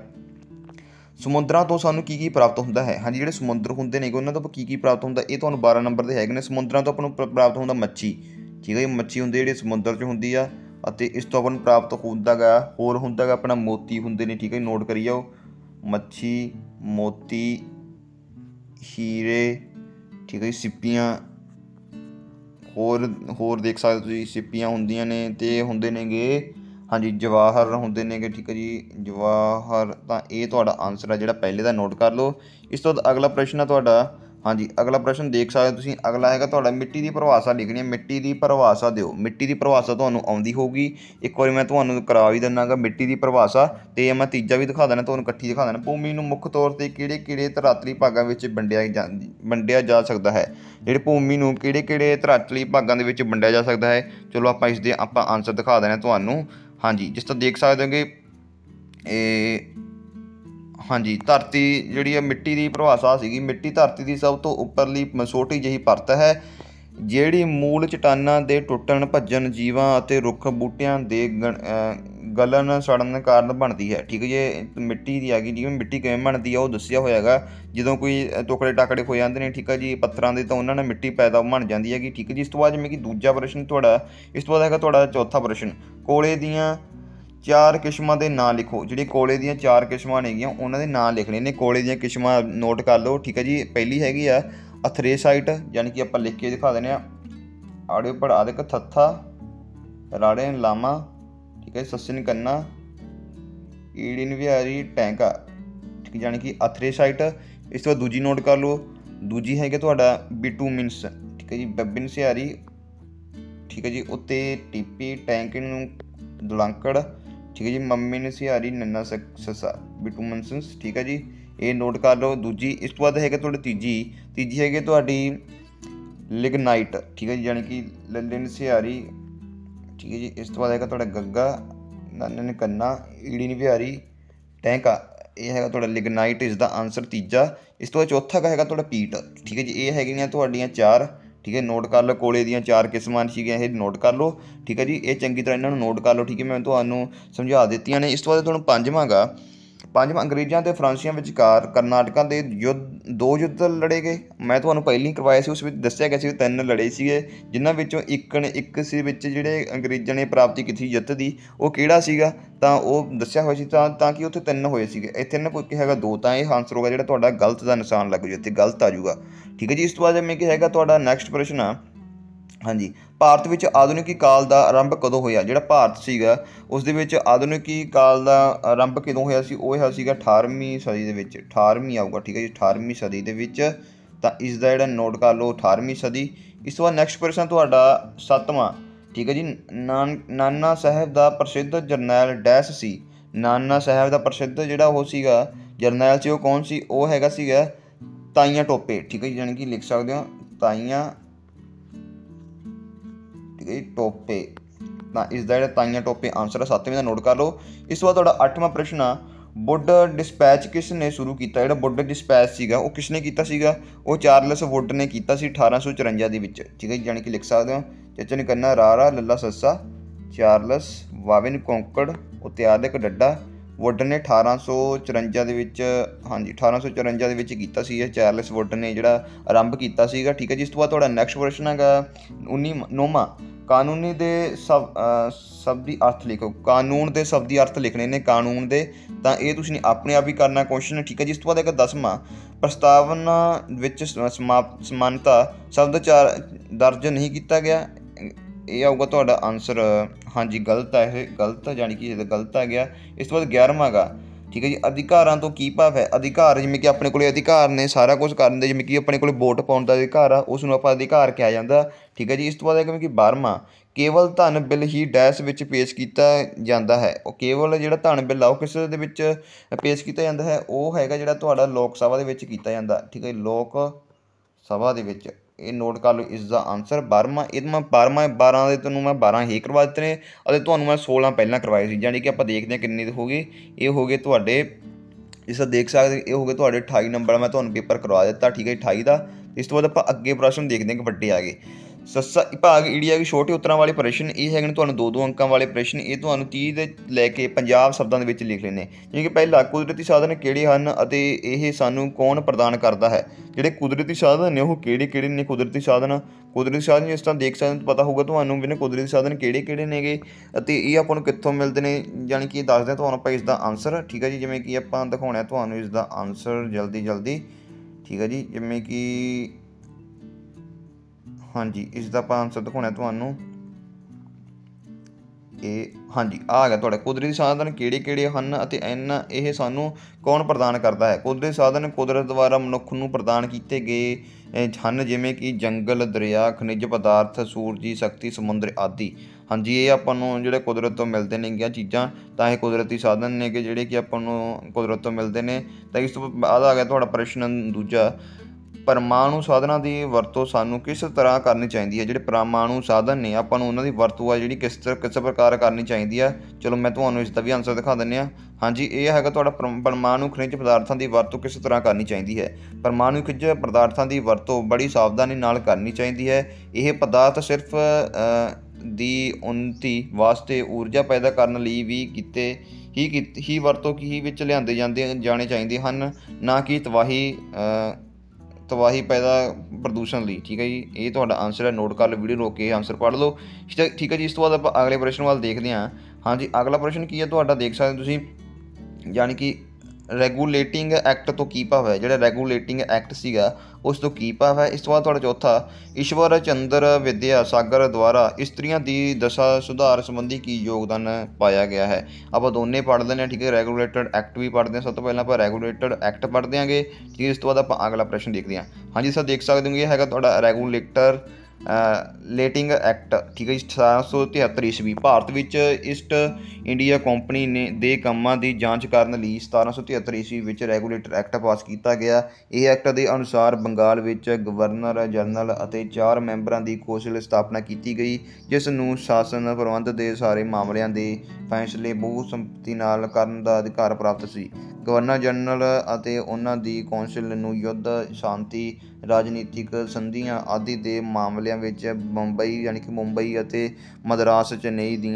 ਸਮੁੰਦਰਾਂ ਤੋਂ ਸਾਨੂੰ ਕੀ ਪ੍ਰਾਪਤ ਹੁੰਦਾ ਹੈ। ਹਾਂਜੀ, ਜਿਹੜੇ ਸਮੁੰਦਰ ਹੁੰਦੇ ਨੇਗੇ ਉਹਨਾਂ ਤੋਂ ਆਪਾਂ ਕੀ ਪ੍ਰਾਪਤ ਹੁੰਦਾ, ਇਹ ਤੁਹਾਨੂੰ 12 ਨੰਬਰ ਦੇ ਹੈਗੇ ਨੇ। ਸਮੁੰਦਰਾਂ ਤੋਂ ਆਪਾਂ ਨੂੰ ਪ੍ਰਾਪਤ ਹੁੰਦਾ ਮੱਛੀ। ਠੀਕ ਹੈ ਜੀ। ਮੱਛੀ ਹੁੰਦੀ ਜਿਹੜੀ ਸਮੁੰਦਰ 'ਚ ਹੁੰਦੀ ਆ, ਅਤੇ ਇਸ ਤੋਂ ਆਪਾਂ ਨੂੰ ਪ੍ਰਾਪਤ ਹੁੰਦਾ ਗਾ ਹੋਰ ਹੁੰਦਾ ਗਾ ਆਪਣਾ ਮੋਤੀ ਹੁੰਦੇ ਨੇ। ਠੀਕ ਹੈ ਜੀ। ਨੋਟ ਕਰੀ ਜਾਓ, ਮੱਛੀ, ਮੋਤੀ, ਹੀਰੇ। ਠੀਕ ਹੈ ਜੀ। ਸਿੱਪੀਆਂ, ਹੋਰ ਦੇਖ ਸਕਦੇ ਤੁਸੀਂ ਸਿੱਪੀਆਂ ਹੁੰਦੀਆਂ ਨੇ, ਅਤੇ ਹੁੰਦੇ ਨੇਗੇ ਹਾਂਜੀ ਜਵਾਹਰ ਹੁੰਦੇ ਨੇਗੇ। ਠੀਕ ਹੈ ਜੀ। ਜਵਾਹਰ, ਤਾਂ ਇਹ ਤੁਹਾਡਾ ਆਨਸਰ ਆ ਜਿਹੜਾ ਪਹਿਲੇ ਦਾ, ਨੋਟ ਕਰ ਲਓ। ਇਸ ਤੋਂ ਬਾਅਦ ਅਗਲਾ ਪ੍ਰਸ਼ਨ ਆ ਤੁਹਾਡਾ। ਹਾਂਜੀ, ਅਗਲਾ ਪ੍ਰਸ਼ਨ ਦੇਖ ਸਕਦੇ ਤੁਸੀਂ। ਅਗਲਾ ਹੈਗਾ ਤੁਹਾਡਾ ਮਿੱਟੀ ਦੀ ਪਰਿਭਾਸ਼ਾ ਲਿਖਣੀ ਹੈ। ਮਿੱਟੀ ਦੀ ਪਰਿਭਾਸ਼ਾ ਦਿਓ। ਮਿੱਟੀ ਦੀ ਪਰਿਭਾਸ਼ਾ ਤੁਹਾਨੂੰ ਆਉਂਦੀ ਹੋਊਗੀ। ਇੱਕ ਵਾਰੀ ਮੈਂ ਤੁਹਾਨੂੰ ਕਰਾ ਵੀ ਦਿੰਦਾ ਗਾ ਮਿੱਟੀ ਦੀ ਪਰਿਭਾਸ਼ਾ, ਅਤੇ ਮੈਂ ਤੀਜਾ ਵੀ ਦਿਖਾ ਦੇਣਾ ਤੁਹਾਨੂੰ, ਇਕੱਠੀ ਦਿਖਾ ਦੇਣਾ। ਭੂਮੀ ਨੂੰ ਮੁੱਖ ਤੌਰ 'ਤੇ ਕਿਹੜੇ ਧਰਾਤਲੀ ਭਾਗਾਂ ਵਿੱਚ ਵੰਡਿਆ ਜਾ ਸਕਦਾ ਹੈ। ਜਿਹੜੇ ਭੂਮੀ ਨੂੰ ਕਿਹੜੇ ਧਰਾਤਲੀ ਭਾਗਾਂ ਦੇ ਵਿੱਚ ਵੰਡਿਆ ਜਾ ਸਕਦਾ ਹੈ। ਚਲੋ ਆਪਾਂ ਇਸ ਦੇ ਆਨਸਰ ਦਿਖਾ ਦੇਣਾ ਤੁਹਾਨੂੰ। ਹਾਂਜੀ, ਜਿਸ ਤਰ੍ਹਾਂ ਦੇਖ ਸਕਦੇ ਹੋਗੇ ਇਹ ਹਾਂਜੀ ਧਰਤੀ ਜਿਹੜੀ ਆ ਮਿੱਟੀ ਦੀ ਪਰਿਭਾਸ਼ਾ ਸੀਗੀ। ਮਿੱਟੀ ਧਰਤੀ ਦੀ ਸਭ ਤੋਂ ਉੱਪਰਲੀ ਛੋਟੀ ਜਿਹੀ ਪਰਤ ਹੈ, ਜਿਹੜੀ ਮੂਲ ਚਟਾਨਾਂ ਦੇ ਟੁੱਟਣ, ਭੱਜਣ, ਜੀਵਾਂ ਅਤੇ ਰੁੱਖ ਬੂਟਿਆਂ ਦੇ ਗਲਣ ਸੜਨ ਕਾਰਨ ਬਣਦੀ ਹੈ। ਠੀਕ ਹੈ ਜੀ। ਮਿੱਟੀ ਦੀ ਆ ਗਈ, ਜਿਵੇਂ ਮਿੱਟੀ ਕਿਵੇਂ ਬਣਦੀ ਆ ਉਹ ਦੱਸਿਆ ਹੋਇਆ ਹੈਗਾ। ਜਦੋਂ ਕੋਈ ਟੁਕੜੇ ਟਾਕੜੇ ਹੋ ਜਾਂਦੇ ਨੇ, ਠੀਕ ਹੈ ਜੀ, ਪੱਥਰਾਂ ਦੇ, ਤਾਂ ਉਹਨਾਂ ਨਾਲ ਮਿੱਟੀ ਪੈਦਾ ਬਣ ਜਾਂਦੀ ਹੈਗੀ। ਠੀਕ ਹੈ ਜੀ। ਇਸ ਤੋਂ ਬਾਅਦ ਜਿਵੇਂ ਕਿ ਦੂਜਾ ਪ੍ਰਸ਼ਨ ਤੁਹਾਡਾ, ਇਸ ਤੋਂ ਬਾਅਦ ਹੈਗਾ ਤੁਹਾਡਾ ਚੌਥਾ ਪ੍ਰਸ਼ਨ, ਕੋਲੇ ਦੀਆਂ 4 ਕਿਸਮਾਂ ਦੇ ਨਾਂ ਲਿਖੋ। ਜਿਹੜੀ ਕੋਲੇ ਦੀਆਂ 4 ਕਿਸਮਾਂ ਨੇਗੀਆਂ ਉਹਨਾਂ ਦੇ ਨਾਂ ਲਿਖਣੇ ਨੇ। ਕੋਲੇ ਦੀਆਂ ਕਿਸਮਾਂ ਨੋਟ ਕਰ ਲਓ। ਠੀਕ ਹੈ ਜੀ। ਪਹਿਲੀ ਹੈਗੀ ਆ ਅਥਰੇਸਾਈਟ, ਯਾਨੀ ਕਿ ਆਪਾਂ ਲਿਖ ਕੇ ਦਿਖਾ ਦਿੰਦੇ ਹਾਂ। ਆੜਿਓ ਪੜਾ ਦੇ ਥੱਥਾ, ਰਾੜੇ ਲਾਮਾ। ਠੀਕ ਹੈ। ਸੱਸਨ ਕੰਨਾ, ਈੜਿਨ ਵਿਹਾਰੀ, ਟੈਂਕਾ। ਠੀਕ, ਯਾਨੀ ਕਿ ਅਥਰੇਸਾਈਟ। ਇਸ ਤੋਂ ਬਾਅਦ ਦੂਜੀ ਨੋਟ ਕਰ ਲਓ। ਦੂਜੀ ਹੈਗੀ ਤੁਹਾਡਾ ਬਿਟੂਮਿਨਸ। ਠੀਕ ਹੈ ਜੀ। ਬੱਬਿਨ ਸਿਹਾਰੀ। ਠੀਕ ਹੈ ਜੀ। ਉੱਤੇ ਟੀਪੀ, ਟੈਂਕਿਨ ਨੂੰ ਦੁਲਾਂਕੜ। ਠੀਕ ਹੈ ਜੀ। ਮੰਮੀ ਨੇ ਸਿਹਾਰੀ, ਨੰਨਾ ਸੱਸਾ, ਬਿਟੂਮਨਸਸ। ਠੀਕ ਹੈ ਜੀ। ਇਹ ਨੋਟ ਕਰ ਲਓ ਦੂਜੀ। ਇਸ ਤੋਂ ਬਾਅਦ ਹੈਗਾ ਤੁਹਾਡੀ ਤੀਜੀ ਹੈਗੀ ਤੁਹਾਡੀ ਲਿਗਨਾਈਟ। ਠੀਕ ਹੈ ਜੀ। ਯਾਨੀ ਕਿ ਲੱਲਨ ਸਿਹਾਰੀ। ਠੀਕ ਹੈ ਜੀ। ਇਸ ਤੋਂ ਬਾਅਦ ਹੈਗਾ ਤੁਹਾਡਾ ਗੱਗਾ, ਨਾਨਨ ਕੰਨਾ, ਈੜਿਨ ਵਿਹਾਰੀ, ਟੈਂਕਾ। ਇਹ ਹੈਗਾ ਤੁਹਾਡਾ ਲਿਗਨਾਈਟ, ਇਸ ਦਾ ਆਨਸਰ ਤੀਜਾ। ਇਸ ਤੋਂ ਬਾਅਦ ਚੌਥਾ ਹੈਗਾ ਤੁਹਾਡਾ ਪੀਟ। ਠੀਕ ਹੈ ਜੀ। ਇਹ ਹੈਗੀਆਂ ਤੁਹਾਡੀਆਂ 4। ਠੀਕ ਹੈ। ਨੋਟ ਕਰ ਲਓ। ਕੋਲੇ ਦੀਆਂ 4 ਕਿਸਮਾਂ ਸੀਗੀਆਂ, ਇਹ ਨੋਟ ਕਰ ਲਓ। ਠੀਕ ਹੈ ਜੀ। ਇਹ ਚੰਗੀ ਤਰ੍ਹਾਂ ਇਹਨਾਂ ਨੂੰ ਨੋਟ ਕਰ ਲਓ। ਠੀਕ ਹੈ। ਮੈਂ ਤੁਹਾਨੂੰ ਸਮਝਾ ਦਿੱਤੀਆਂ ਨੇ। ਇਸ ਤੋਂ ਬਾਅਦ ਤੁਹਾਨੂੰ ਪੰਜਵਾਂ ਗਾ ਪੰਜਵਾਂ, ਅੰਗਰੇਜ਼ਾਂ ਤੇ ਫਰਾਂਸੀਆਂ ਵਿਚਕਾਰ ਕਰਨਾਟਕਾਂ ਦੇ ਦੋ ਯੁੱਧ ਲੜੇ ਗਏ। ਮੈਂ ਤੁਹਾਨੂੰ ਪਹਿਲਾਂ ਹੀ ਕਰਵਾਇਆ ਸੀ, ਉਸ ਵਿੱਚ ਦੱਸਿਆ ਗਿਆ ਸੀ 3 ਲੜੇ ਸੀਗੇ, ਜਿਨ੍ਹਾਂ ਵਿੱਚੋਂ ਇੱਕ ਸੀ ਵਿੱਚ ਜਿਹੜੇ ਅੰਗਰੇਜ਼ਾਂ ਨੇ ਪ੍ਰਾਪਤੀ ਕੀਤੀ ਜਿੱਤ ਦੀ, ਉਹ ਕਿਹੜਾ ਸੀਗਾ ਤਾਂ ਉਹ ਦੱਸਿਆ ਹੋਇਆ ਸੀ ਤਾਂ ਕਿ ਉੱਥੇ 3 ਹੋਏ ਸੀਗੇ। ਇੱਥੇ ਨਾ ਕੋਈ ਹੈਗਾ 2, ਤਾਂ ਇਹ ਆਨਸਰ ਹੋਗਾ ਜਿਹੜਾ ਤੁਹਾਡਾ ਗਲਤ ਦਾ ਨਿਸ਼ਾਨ ਲੱਗ ਜੂ, ਇੱਥੇ ਗਲਤ ਆ ਜੂਗਾ। ਠੀਕ ਹੈ ਜੀ। ਇਸ ਤੋਂ ਬਾਅਦ ਜਿਵੇਂ ਕਿ ਹੈਗਾ ਤੁਹਾਡਾ ਨੈਕਸਟ ਪ੍ਰਸ਼ਨ ਆ, ਹਾਂਜੀ, ਭਾਰਤ ਵਿੱਚ ਆਧੁਨਿਕੀ ਕਾਲ ਦਾ ਆਰੰਭ ਕਦੋਂ ਹੋਇਆ? ਜਿਹੜਾ ਭਾਰਤ ਸੀਗਾ ਉਸ ਦੇ ਵਿੱਚ ਆਧੁਨਿਕੀ ਕਾਲ ਦਾ ਆਰੰਭ ਕਦੋਂ ਹੋਇਆ ਸੀ? ਉਹ ਹੋਇਆ ਸੀਗਾ 18ਵੀਂ ਸਦੀ ਦੇ ਵਿੱਚ, 18ਵੀਂ ਆਊਗਾ। ਠੀਕ ਹੈ ਜੀ, 18ਵੀਂ ਸਦੀ ਦੇ ਵਿੱਚ, ਤਾਂ ਇਸ ਦਾ ਜਿਹੜਾ ਨੋਟ ਕਰ ਲਓ 18ਵੀਂ ਸਦੀ। ਇਸ ਤੋਂ ਬਾਅਦ ਨੈਕਸਟ ਪ੍ਰਸ਼ਨ ਤੁਹਾਡਾ 7ਵਾਂ, ਠੀਕ ਹੈ ਜੀ, ਨਾਨਾ ਸਾਹਿਬ ਦਾ ਪ੍ਰਸਿੱਧ ਜਰਨੈਲ ਡੈਸ਼ ਸੀ। ਨਾਨਾ ਸਾਹਿਬ ਦਾ ਪ੍ਰਸਿੱਧ ਜਿਹੜਾ ਉਹ ਸੀਗਾ ਜਰਨੈਲ ਸੀ, ਉਹ ਕੌਣ ਸੀ? ਉਹ ਹੈਗਾ ਸੀਗਾ ਤਾਈਆਂ ਟੋਪੇ। ਠੀਕ ਹੈ ਜੀ, ਜਾਣੀ ਕਿ ਲਿਖ ਸਕਦੇ ਹੋ ਤਾਈਆਂ, ਠੀਕ ਹੈ ਜੀ, ਟੋਪੇ। ਤਾਂ ਇਸ ਦਾ ਜਿਹੜਾ ਤਾਈਆਂ ਟੋਪੇ ਆਨਸਰ ਹੈ 7ਵੇਂ ਦਾ, ਨੋਟ ਕਰ ਲਓ। ਇਸ ਤੋਂ ਬਾਅਦ ਤੁਹਾਡਾ 8ਵਾਂ ਪ੍ਰਸ਼ਨ ਆ, ਵੁੱਡ ਡਿਸਪੈਚ ਕਿਸ ਨੇ ਸ਼ੁਰੂ ਕੀਤਾ? ਜਿਹੜਾ ਵੁੱਡ ਡਿਸਪੈਚ ਸੀਗਾ ਉਹ ਕਿਸ ਨੇ ਕੀਤਾ ਸੀਗਾ? ਉਹ ਚਾਰਲਸ ਵੁੱਡ ਨੇ ਕੀਤਾ ਸੀ 1854 ਦੇ ਵਿੱਚ। ਠੀਕ ਹੈ ਜੀ, ਜਾਣੀ ਕਿ ਲਿਖ ਸਕਦੇ ਹੋ ਚੱਚਾ ਨੇ ਕਰਨਾ ਰਾਰਾ ਲੱਲਾ ਸੱਸਾ, ਚਾਰਲਸ, ਵਾਵੇ ਨੂੰ ਕੌਂਕੜ, ਉਹ ਤਿਆਰ ਦੇ ਇੱਕ ਡੱਡਾ। ਵੁੱਡ ਨੇ 1854 ਦੇ ਵਿੱਚ, ਹਾਂਜੀ 1854 ਦੇ ਵਿੱਚ ਕੀਤਾ ਸੀ ਇਹ, ਚਾਰਲਸ ਵੁੱਡ ਨੇ ਜਿਹੜਾ ਆਰੰਭ ਕੀਤਾ ਸੀਗਾ। ਠੀਕ ਹੈ ਜੀ। ਇਸ ਤੋਂ ਬਾਅਦ ਤੁਹਾਡਾ ਨੈਕਸਟ ਪ੍ਰਸ਼ਨ ਹੈਗਾ 9ਵਾਂ, ਕਾਨੂੰਨੀ ਦੇ ਸ਼ਬਦੀ ਅਰਥ ਲਿਖੋ। ਕਾਨੂੰਨ ਦੇ ਸ਼ਬਦੀ ਅਰਥ ਲਿਖਣੇ ਨੇ, ਕਾਨੂੰਨ ਦੇ, ਤਾਂ ਇਹ ਤੁਸੀਂ ਆਪਣੇ ਆਪ ਹੀ ਕਰਨਾ ਕੁਐਸਚਨ। ਠੀਕ ਹੈ ਜੀ। ਇਸ ਤੋਂ ਬਾਅਦ ਇੱਕ 10ਵਾਂ, ਪ੍ਰਸਤਾਵਨਾ ਵਿੱਚ ਸਮਾਨਤਾ ਸ਼ਬਦ ਦਰਜ ਨਹੀਂ ਕੀਤਾ ਗਿਆ। ਇਹ ਆਊਗਾ ਤੁਹਾਡਾ ਆਨਸਰ, ਹਾਂਜੀ ਗਲਤ ਹੈ, ਇਹ ਗਲਤ, ਜਾਣੀ ਕਿ ਇਹ ਗਲਤ ਆ ਗਿਆ। ਇਸ ਤੋਂ ਬਾਅਦ 11ਵਾਂ ਗਾ, ਠੀਕ ਹੈ ਜੀ, ਅਧਿਕਾਰਾਂ ਤੋਂ ਕੀ ਭਾਵ ਹੈ? ਅਧਿਕਾਰ ਜਿਵੇਂ ਕਿ ਆਪਣੇ ਕੋਲੇ ਅਧਿਕਾਰ ਨੇ ਸਾਰਾ ਕੁਝ ਕਰਨ ਦੇ, ਜਿਵੇਂ ਕਿ ਆਪਣੇ ਕੋਲੇ ਵੋਟ ਪਾਉਣ ਦਾ ਅਧਿਕਾਰ ਆ, ਉਸ ਨੂੰ ਆਪਾਂ ਅਧਿਕਾਰ ਕਿਹਾ ਜਾਂਦਾ। ਠੀਕ ਹੈ ਜੀ। ਇਸ ਤੋਂ ਬਾਅਦ ਹੈ ਕਿ 12ਵਾਂ, ਕੇਵਲ ਧਨ ਬਿੱਲ ਹੀ ਡੈਸ਼ ਵਿੱਚ ਪੇਸ਼ ਕੀਤਾ ਜਾਂਦਾ ਹੈ। ਉਹ ਕੇਵਲ ਜਿਹੜਾ ਧਨ ਬਿੱਲ ਆ ਉਹ ਕਿਸ ਦੇ ਵਿੱਚ ਪੇਸ਼ ਕੀਤਾ ਜਾਂਦਾ ਹੈ? ਉਹ ਹੈਗਾ ਜਿਹੜਾ ਤੁਹਾਡਾ ਲੋਕ ਸਭਾ ਦੇ ਵਿੱਚ ਕੀਤਾ ਜਾਂਦਾ। ਠੀਕ ਹੈ, ਲੋਕ ਸਭਾ ਦੇ ਵਿੱਚ। ਇਹ ਨੋਟ ਕਰ ਲਓ ਇਸ ਦਾ ਆਨਸਰ 12ਵਾਂ। ਇਹ ਮੈਂ 12 ਦੇ ਤੁਹਾਨੂੰ ਮੈਂ 12 ਹੀ ਕਰਵਾ ਦਿੱਤੇ ਨੇ, ਅਤੇ ਤੁਹਾਨੂੰ ਮੈਂ 16 ਪਹਿਲਾਂ ਕਰਵਾਏ ਸੀ, ਜਾਣੀ ਕਿ ਆਪਾਂ ਦੇਖਦੇ ਹਾਂ ਕਿੰਨੇ ਦੇ ਹੋ ਗਏ। ਇਹ ਹੋ ਗਏ ਤੁਹਾਡੇ, ਇਸ ਦਾ ਦੇਖ ਸਕਦੇ ਇਹ ਹੋ ਗਏ ਤੁਹਾਡੇ 28 ਨੰਬਰ ਮੈਂ ਤੁਹਾਨੂੰ ਪੇਪਰ ਕਰਵਾ ਦਿੱਤਾ। ਠੀਕ ਹੈ, 28 ਦਾ। ਇਸ ਤੋਂ ਬਾਅਦ ਆਪਾਂ ਅੱਗੇ ਪ੍ਰਸ਼ਨ ਦੇਖਦੇ ਹਾਂ ਕਿ ਵੱਡੇ ਆ ਗਏ। ਸੱਸਾ ਵਿਭਾਗ ਈੜੀਆ ਦੀ ਛੋਟੇ ਉੱਤਰਾਂ ਵਾਲੇ ਪ੍ਰਸ਼ਨ, ਇਹ ਹੈਗੇ ਨੇ ਤੁਹਾਨੂੰ 2-2 ਅੰਕਾਂ ਵਾਲੇ ਪ੍ਰਸ਼ਨ। ਇਹ ਤੁਹਾਨੂੰ 30 ਦੇ ਲੈ ਕੇ 50 ਸ਼ਬਦਾਂ ਦੇ ਵਿੱਚ ਲਿਖ ਲੈਣੇ। ਜਿਵੇਂ ਕਿ ਪਹਿਲਾ, ਕੁਦਰਤੀ ਸਾਧਨ ਕਿਹੜੇ ਹਨ ਅਤੇ ਇਹ ਸਾਨੂੰ ਕੌਣ ਪ੍ਰਦਾਨ ਕਰਦਾ ਹੈ? ਜਿਹੜੇ ਕੁਦਰਤੀ ਸਾਧਨ ਨੇ ਉਹ ਕਿਹੜੇ ਨੇ? ਕੁਦਰਤੀ ਸਾਧਨ ਜਿਸ ਤਰ੍ਹਾਂ ਦੇਖ ਸਕਦੇ ਪਤਾ ਹੋਊਗਾ ਤੁਹਾਨੂੰ ਵੀ ਨੇ ਕੁਦਰਤੀ ਸਾਧਨ ਕਿਹੜੇ ਨੇਗੇ, ਅਤੇ ਇਹ ਆਪਾਂ ਨੂੰ ਕਿੱਥੋਂ ਮਿਲਦੇ ਨੇ, ਜਾਣੀ ਕਿ ਦੱਸਦੇ ਤੁਹਾਨੂੰ ਆਪਾਂ ਇਸ ਦਾ ਆਨਸਰ। ਠੀਕ ਹੈ ਜੀ, ਜਿਵੇਂ ਕਿ ਆਪਾਂ ਦਿਖਾਉਣਾ ਤੁਹਾਨੂੰ ਇਸ ਦਾ ਆਨਸਰ ਜਲਦੀ। ਠੀਕ ਹੈ ਜੀ, ਜਿਵੇਂ ਕਿ ਹਾਂਜੀ ਇਸ ਦਾ ਆਪਾਂ ਆਨਸਰ ਦਿਖਾਉਣਾ ਤੁਹਾਨੂੰ, ਇਹ ਹਾਂਜੀ ਆ ਗਿਆ ਤੁਹਾਡਾ, ਕੁਦਰਤੀ ਸਾਧਨ ਕਿਹੜੇ ਹਨ ਅਤੇ ਇਹ ਸਾਨੂੰ ਕੌਣ ਪ੍ਰਦਾਨ ਕਰਦਾ ਹੈ? ਕੁਦਰਤੀ ਸਾਧਨ ਕੁਦਰਤ ਦੁਆਰਾ ਮਨੁੱਖ ਨੂੰ ਪ੍ਰਦਾਨ ਕੀਤੇ ਗਏ ਹਨ, ਜਿਵੇਂ ਕਿ ਜੰਗਲ, ਦਰਿਆ, ਖਣਿਜ ਪਦਾਰਥ, ਸੂਰਜੀ ਸ਼ਕਤੀ, ਸਮੁੰਦਰ ਆਦਿ। ਹਾਂਜੀ, ਇਹ ਆਪਾਂ ਨੂੰ ਜਿਹੜੇ ਕੁਦਰਤ ਤੋਂ ਮਿਲਦੇ ਨੇਗੀਆਂ ਚੀਜ਼ਾਂ, ਤਾਂ ਇਹ ਕੁਦਰਤੀ ਸਾਧਨ ਨੇਗੇ ਜਿਹੜੇ ਕਿ ਆਪਾਂ ਨੂੰ ਕੁਦਰਤ ਤੋਂ ਮਿਲਦੇ ਨੇ। ਤਾਂ ਇਸ ਤੋਂ ਬਾਅਦ ਆ ਗਿਆ ਤੁਹਾਡਾ ਪ੍ਰਸ਼ਨ ਦੂਜਾ, ਪਰਮਾਣੂ ਸਾਧਨਾਂ ਦੀ ਵਰਤੋਂ ਸਾਨੂੰ ਕਿਸ ਤਰ੍ਹਾਂ ਕਰਨੀ ਚਾਹੀਦੀ ਹੈ? ਜਿਹੜੇ ਪਰਮਾਣੂ ਸਾਧਨ ਨੇ ਆਪਾਂ ਨੂੰ ਉਹਨਾਂ ਦੀ ਵਰਤੋਂ ਆ ਜਿਹੜੀ ਕਿਸ ਪ੍ਰਕਾਰ ਕਰਨੀ ਚਾਹੀਦੀ ਆ? ਚਲੋ ਮੈਂ ਤੁਹਾਨੂੰ ਇਸ ਦਾ ਵੀ ਆਨਸਰ ਦਿਖਾ ਦਿੰਦੇ ਹਾਂ। ਹਾਂਜੀ, ਇਹ ਹੈਗਾ ਤੁਹਾਡਾ ਪਰਮਾਣੂ ਖਣਿਜ ਪਦਾਰਥਾਂ ਦੀ ਵਰਤੋਂ ਕਿਸ ਤਰ੍ਹਾਂ ਕਰਨੀ ਚਾਹੀਦੀ ਹੈ? ਪਰਮਾਣੂ ਖਣਿਜ ਪਦਾਰਥਾਂ ਦੀ ਵਰਤੋਂ ਬੜੀ ਸਾਵਧਾਨੀ ਨਾਲ ਕਰਨੀ ਚਾਹੀਦੀ ਹੈ। ਇਹ ਪਦਾਰਥ ਸਿਰਫ ਦੀ ਉੱਨਤੀ ਵਾਸਤੇ ਊਰਜਾ ਪੈਦਾ ਕਰਨ ਲਈ ਵੀ ਹੀ ਵਰਤੋਂ ਵਿੱਚ ਲਿਆਂਦੇ ਜਾਣੇ ਚਾਹੀਦੇ ਹਨ, ਨਾ ਕਿ ਤਬਾਹੀ ਪੈਦਾ ਪ੍ਰਦੂਸ਼ਣ ਲਈ। ਠੀਕ ਹੈ ਜੀ, ਇਹ ਤੁਹਾਡਾ ਆਨਸਰ ਹੈ, ਨੋਟ ਕਰ ਲਓ, ਵੀਡੀਓ ਰੋਕ ਕੇ ਆਨਸਰ ਪੜ੍ਹ ਲਓ। ਠੀਕ ਹੈ ਜੀ। ਇਸ ਤੋਂ ਬਾਅਦ ਆਪਾਂ ਅਗਲੇ ਪ੍ਰਸ਼ਨ ਵੱਲ ਦੇਖਦੇ ਹਾਂ। ਹਾਂਜੀ, ਅਗਲਾ ਪ੍ਰਸ਼ਨ ਕੀ ਹੈ ਤੁਹਾਡਾ ਦੇਖ ਸਕਦੇ ਤੁਸੀਂ, ਜਾਣੀ ਕਿ ਰੈਗੂਲੇਟਿੰਗ ਐਕਟ ਤੋਂ ਕੀ ਭਾਵ ਹੈ? ਜਿਹੜਾ ਰੈਗੂਲੇਟਿੰਗ ਐਕਟ ਸੀਗਾ ਉਸ ਤੋਂ ਕੀ ਭਾਵ ਹੈ? ਇਸ ਤੋਂ ਬਾਅਦ ਤੁਹਾਡਾ ਚੌਥਾ, ਈਸ਼ਵਰ ਚੰਦਰ ਵਿਦਿਆ ਸਾਗਰ ਦੁਆਰਾ ਇਸਤਰੀਆਂ ਦੀ ਦਸ਼ਾ ਸੁਧਾਰ ਸੰਬੰਧੀ ਕੀ ਯੋਗਦਾਨ ਪਾਇਆ ਗਿਆ ਹੈ? ਆਪਾਂ ਦੋਨੇ ਪੜ੍ਹ ਲੈਂਦੇ ਹਾਂ। ਠੀਕ ਹੈ, ਰੈਗੂਲੇਟਡ ਐਕਟ ਵੀ ਪੜ੍ਹਦੇ ਹਾਂ। ਸਭ ਤੋਂ ਪਹਿਲਾਂ ਆਪਾਂ ਰੈਗੂਲੇਟਡ ਐਕਟ ਪੜ੍ਹਦੇ ਆਂਗੇ। ਠੀਕ ਹੈ, ਇਸ ਤੋਂ ਬਾਅਦ ਆਪਾਂ ਅਗਲਾ ਪ੍ਰਸ਼ਨ ਦੇਖਦੇ ਹਾਂ। ਹਾਂਜੀ ਸਰ, ਦੇਖ ਸਕਦੇ ਹੋ ਇਹ ਹੈਗਾ ਤੁਹਾਡਾ ਰੈਗੂਲੇਟਿੰਗ ਐਕਟ। ਠੀਕ ਹੈ ਜੀ, 1773 ਈਸਵੀ ਭਾਰਤ ਵਿੱਚ ਈਸਟ ਇੰਡੀਆ ਕੰਪਨੀ ਦੇ ਕੰਮਾਂ ਦੀ ਜਾਂਚ ਕਰਨ ਲਈ 1773 ਈਸਵੀ ਵਿੱਚ ਰੈਗੂਲੇਟਰ ਐਕਟ ਪਾਸ ਕੀਤਾ ਗਿਆ। ਇਹ ਐਕਟ ਦੇ ਅਨੁਸਾਰ ਬੰਗਾਲ ਵਿੱਚ ਗਵਰਨਰ ਜਨਰਲ ਅਤੇ 4 ਮੈਂਬਰਾਂ ਦੀ ਕੌਂਸਲ ਸਥਾਪਨਾ ਕੀਤੀ ਗਈ, ਜਿਸ ਨੂੰ ਸ਼ਾਸਨ ਪ੍ਰਬੰਧ ਦੇ ਸਾਰੇ ਮਾਮਲਿਆਂ ਦੇ ਫੈਸਲੇ ਬਹੁਸੰਮਤੀ ਨਾਲ ਕਰਨ ਦਾ ਅਧਿਕਾਰ ਪ੍ਰਾਪਤ ਸੀ। ਗਵਰਨਰ ਜਨਰਲ ਅਤੇ ਉਹਨਾਂ ਦੀ ਕੌਂਸਲ ਨੂੰ ਯੁੱਧ, ਸ਼ਾਂਤੀ, ਰਾਜਨੀਤਿਕ ਸੰਧੀਆਂ ਆਦਿ ਦੇ ਮਾਮਲਿਆਂ ਵਿੱਚ ਮੁੰਬਈ ਅਤੇ ਮਦਰਾਸ, ਚੇਨਈ ਦੀਆਂ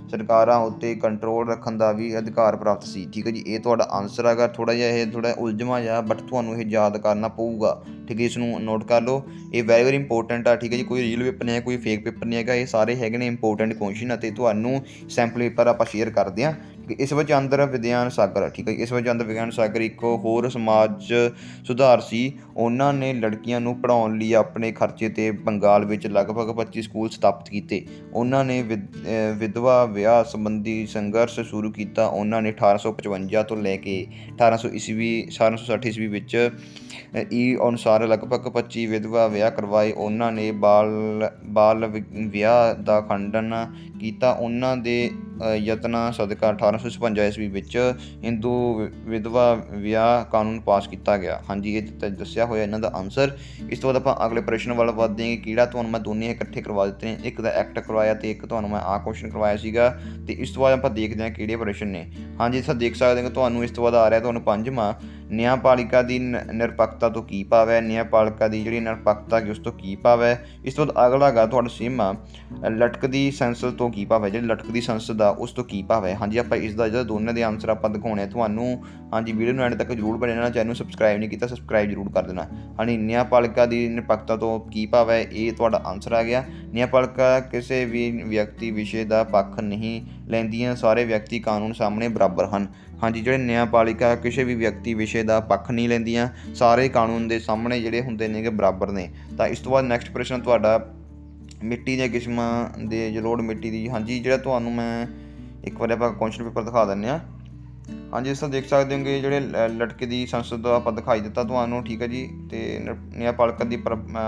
ਸਰਕਾਰਾਂ ਉੱਤੇ ਕੰਟਰੋਲ ਰੱਖਣ ਦਾ ਵੀ ਅਧਿਕਾਰ ਪ੍ਰਾਪਤ ਸੀ। ਠੀਕ ਹੈ ਜੀ, ਇਹ ਤੁਹਾਡਾ ਆਨਸਰ ਹੈਗਾ। ਥੋੜ੍ਹਾ ਜਿਹਾ ਇਹ ਥੋੜ੍ਹਾ ਉਲਝਵਾਂ ਜਿਹਾ, ਬਟ ਤੁਹਾਨੂੰ ਇਹ ਯਾਦ ਕਰਨਾ ਪਊਗਾ। ਠੀਕ ਹੈ, ਇਸ ਨੂੰ ਨੋਟ ਕਰ ਲਓ, ਇਹ ਵੈਰੀ ਵੈਰੀ ਇੰਪੋਰਟੈਂਟ ਆ। ਠੀਕ ਹੈ ਜੀ, ਕੋਈ ਰੀਅਲ ਪੇਪਰ ਨਹੀਂ ਹੈ, ਕੋਈ ਫੇਕ ਪੇਪਰ ਨਹੀਂ ਹੈਗਾ, ਇਹ ਸਾਰੇ ਹੈਗੇ ਨੇ ਇੰਪੋਰਟੈਂਟ ਕੁਐਸਚਨ ਅਤੇ ਤੁਹਾਨੂੰ ਸੈਂਪਲ ਪੇਪਰ ਆਪਾਂ ਸ਼ੇਅਰ ਕਰਦੇ ਹਾਂ। ਇਸ ਵਿੱਚ ਅੰਦਰ ਵਿਗਿਆਨ ਸਾਗਰ, ਠੀਕ ਹੈ, ਇਸ ਵਿੱਚ ਅੰਦਰ ਵਿਗਿਆਨ ਸਾਗਰ ਇੱਕ ਹੋਰ ਸਮਾਜ ਸੁਧਾਰ ਸੀ। ਉਹਨਾਂ ਨੇ ਲੜਕੀਆਂ ਨੂੰ ਪੜ੍ਹਾਉਣ ਲਈ ਆਪਣੇ ਖਰਚੇ 'ਤੇ ਬੰਗਾਲ ਵਿੱਚ ਲਗਭਗ 25 ਸਕੂਲ ਸਥਾਪਿਤ ਕੀਤੇ। ਉਹਨਾਂ ਨੇ ਵਿਧਵਾ ਵਿਆਹ ਸੰਬੰਧੀ ਸੰਘਰਸ਼ ਸ਼ੁਰੂ ਕੀਤਾ। ਉਹਨਾਂ ਨੇ 1855 ਤੋਂ ਲੈ ਕੇ 1860 ਈਸਵੀ ਵਿੱਚ ਅਨੁਸਾਰ ਲਗਭਗ 25 ਵਿਧਵਾ ਵਿਆਹ ਕਰਵਾਏ। ਉਹਨਾਂ ਨੇ ਬਾਲ ਵਿਆਹ ਦਾ ਖੰਡਨ ਕੀਤਾ। ਉਹਨਾਂ ਦੇ ਯਤਨਾਂ ਸਦਕਾ 1856 ਈਸਵੀ ਵਿੱਚ ਹਿੰਦੂ ਵਿਧਵਾ ਵਿਆਹ ਕਾਨੂੰਨ ਪਾਸ ਕੀਤਾ ਗਿਆ। ਹਾਂਜੀ, ਇਹ ਦੱਸਿਆ ਹੋਇਆ ਇਹਨਾਂ ਦਾ ਆਨਸਰ। ਇਸ ਤੋਂ ਬਾਅਦ ਆਪਾਂ ਅਗਲੇ ਪ੍ਰਸ਼ਨ ਵੱਲ ਵੱਧਦੇ ਹਾਂ। ਕਿਹੜਾ ਤੁਹਾਨੂੰ ਮੈਂ ਦੋਨੇ ਇਕੱਠੇ ਕਰਵਾ ਦਿੱਤੇ ਨੇ, ਇੱਕ ਦਾ ਐਕਟ ਕਰਵਾਇਆ ਅਤੇ ਇੱਕ ਤੁਹਾਨੂੰ ਮੈਂ ਆਹ ਕੁਐਸਚਨ ਕਰਵਾਇਆ ਸੀਗਾ। ਅਤੇ ਇਸ ਤੋਂ ਬਾਅਦ ਆਪਾਂ ਦੇਖਦੇ ਹਾਂ ਕਿਹੜੇ ਪ੍ਰਸ਼ਨ ਨੇ। ਹਾਂਜੀ, ਇੱਥੇ ਦੇਖ ਸਕਦੇ ਹੋ ਤੁਹਾਨੂੰ ਇਸ ਤੋਂ ਬਾਅਦ ਆ ਰਿਹਾ ਤੁਹਾਨੂੰ 5ਵਾਂ, ਨਿਆਂਪਾਲਿਕਾ ਦੀ ਨਿਰਪੱਖਤਾ ਤੋਂ ਕੀ ਭਾਵ ਹੈ। ਨਿਆਂਪਾਲਿਕਾ ਦੀ ਜਿਹੜੀ ਨਿਰਪੱਖਤਾ ਉਸ ਤੋਂ ਕੀ ਭਾਵ ਹੈ। ਇਸ ਤੋਂ ਬਾਅਦ ਅਗਲਾ ਹੈਗਾ ਤੁਹਾਡਾ 6ਵਾਂ, ਲਟਕਦੀ ਸੰਸਦ ਤੋਂ ਕੀ ਭਾਵ ਹੈ। ਜਿਹੜੀ ਲਟਕਦੀ ਸੰਸਦ ਆ ਉਸ ਤੋਂ ਕੀ ਭਾਵ ਹੈ। ਹਾਂਜੀ, ਆਪਾਂ ਇਸ ਦਾ ਜਿਹੜਾ ਦੋਨਾਂ ਦੇ ਆਨਸਰ ਆਪਾਂ ਦਿਖਾਉਣੇ ਤੁਹਾਨੂੰ। ਹਾਂਜੀ, ਵੀਡੀਓ ਨੂੰ ਐਂਡ ਤੱਕ ਜ਼ਰੂਰ ਬਣੇ ਰਹਿਣਾ। ਚੈਨਲ ਨੂੰ ਸਬਸਕ੍ਰਾਈਬ ਨਹੀਂ ਕੀਤਾ, ਸਬਸਕ੍ਰਾਈਬ ਜ਼ਰੂਰ ਕਰ ਦੇਣਾ। ਹਾਂਜੀ, ਨਿਆਂਪਾਲਿਕਾ ਦੀ ਨਿਰਪੱਖਤਾ ਤੋਂ ਕੀ ਭਾਵ ਹੈ, ਇਹ ਤੁਹਾਡਾ ਆਨਸਰ ਆ ਗਿਆ। ਨਿਆਂਪਾਲਿਕਾ ਕਿਸੇ ਵੀ ਵਿਅਕਤੀ ਵਿਸ਼ੇ ਦਾ ਪੱਖ ਨਹੀਂ ਲੈਂਦੀਆਂ, ਸਾਰੇ ਵਿਅਕਤੀ ਕਾਨੂੰਨ ਸਾਹਮਣੇ ਬਰਾਬਰ ਹਨ। ਹਾਂਜੀ, ਜਿਹੜੇ ਨਿਆਂਪਾਲਿਕਾ ਕਿਸੇ ਵੀ ਵਿਅਕਤੀ ਵਿਸ਼ੇ ਦਾ ਪੱਖ ਨਹੀਂ ਲੈਂਦੀਆਂ, ਸਾਰੇ ਕਾਨੂੰਨ ਦੇ ਸਾਹਮਣੇ ਜਿਹੜੇ ਹੁੰਦੇ ਨੇਗੇ ਬਰਾਬਰ ਨੇ। ਤਾਂ ਇਸ ਤੋਂ ਬਾਅਦ ਨੈਕਸਟ ਪ੍ਰਸ਼ਨ ਤੁਹਾਡਾ ਮਿੱਟੀ ਦੀਆਂ ਕਿਸਮਾਂ ਦੇ ਜਲੋੜ ਮਿੱਟੀ ਦੀ। ਹਾਂਜੀ, ਜਿਹੜਾ ਤੁਹਾਨੂੰ ਮੈਂ ਇੱਕ ਵਾਰ ਆਪਾਂ ਕੁਐਸਚਨ ਪੇਪਰ ਦਿਖਾ ਦਿੰਦੇ ਹਾਂ। ਹਾਂਜੀ, ਇਸ ਤਰ੍ਹਾਂ ਦੇਖ ਸਕਦੇ ਹੋਗੇ ਜਿਹੜੇ ਲਟਕੇ ਦੀ ਸੰਸਦ ਦਾ ਆਪਾਂ ਦਿਖਾਈ ਦਿੱਤਾ ਤੁਹਾਨੂੰ। ਠੀਕ ਹੈ ਜੀ, ਅਤੇ ਨਿਆਂਪਾਲਿਕਾ ਦੀ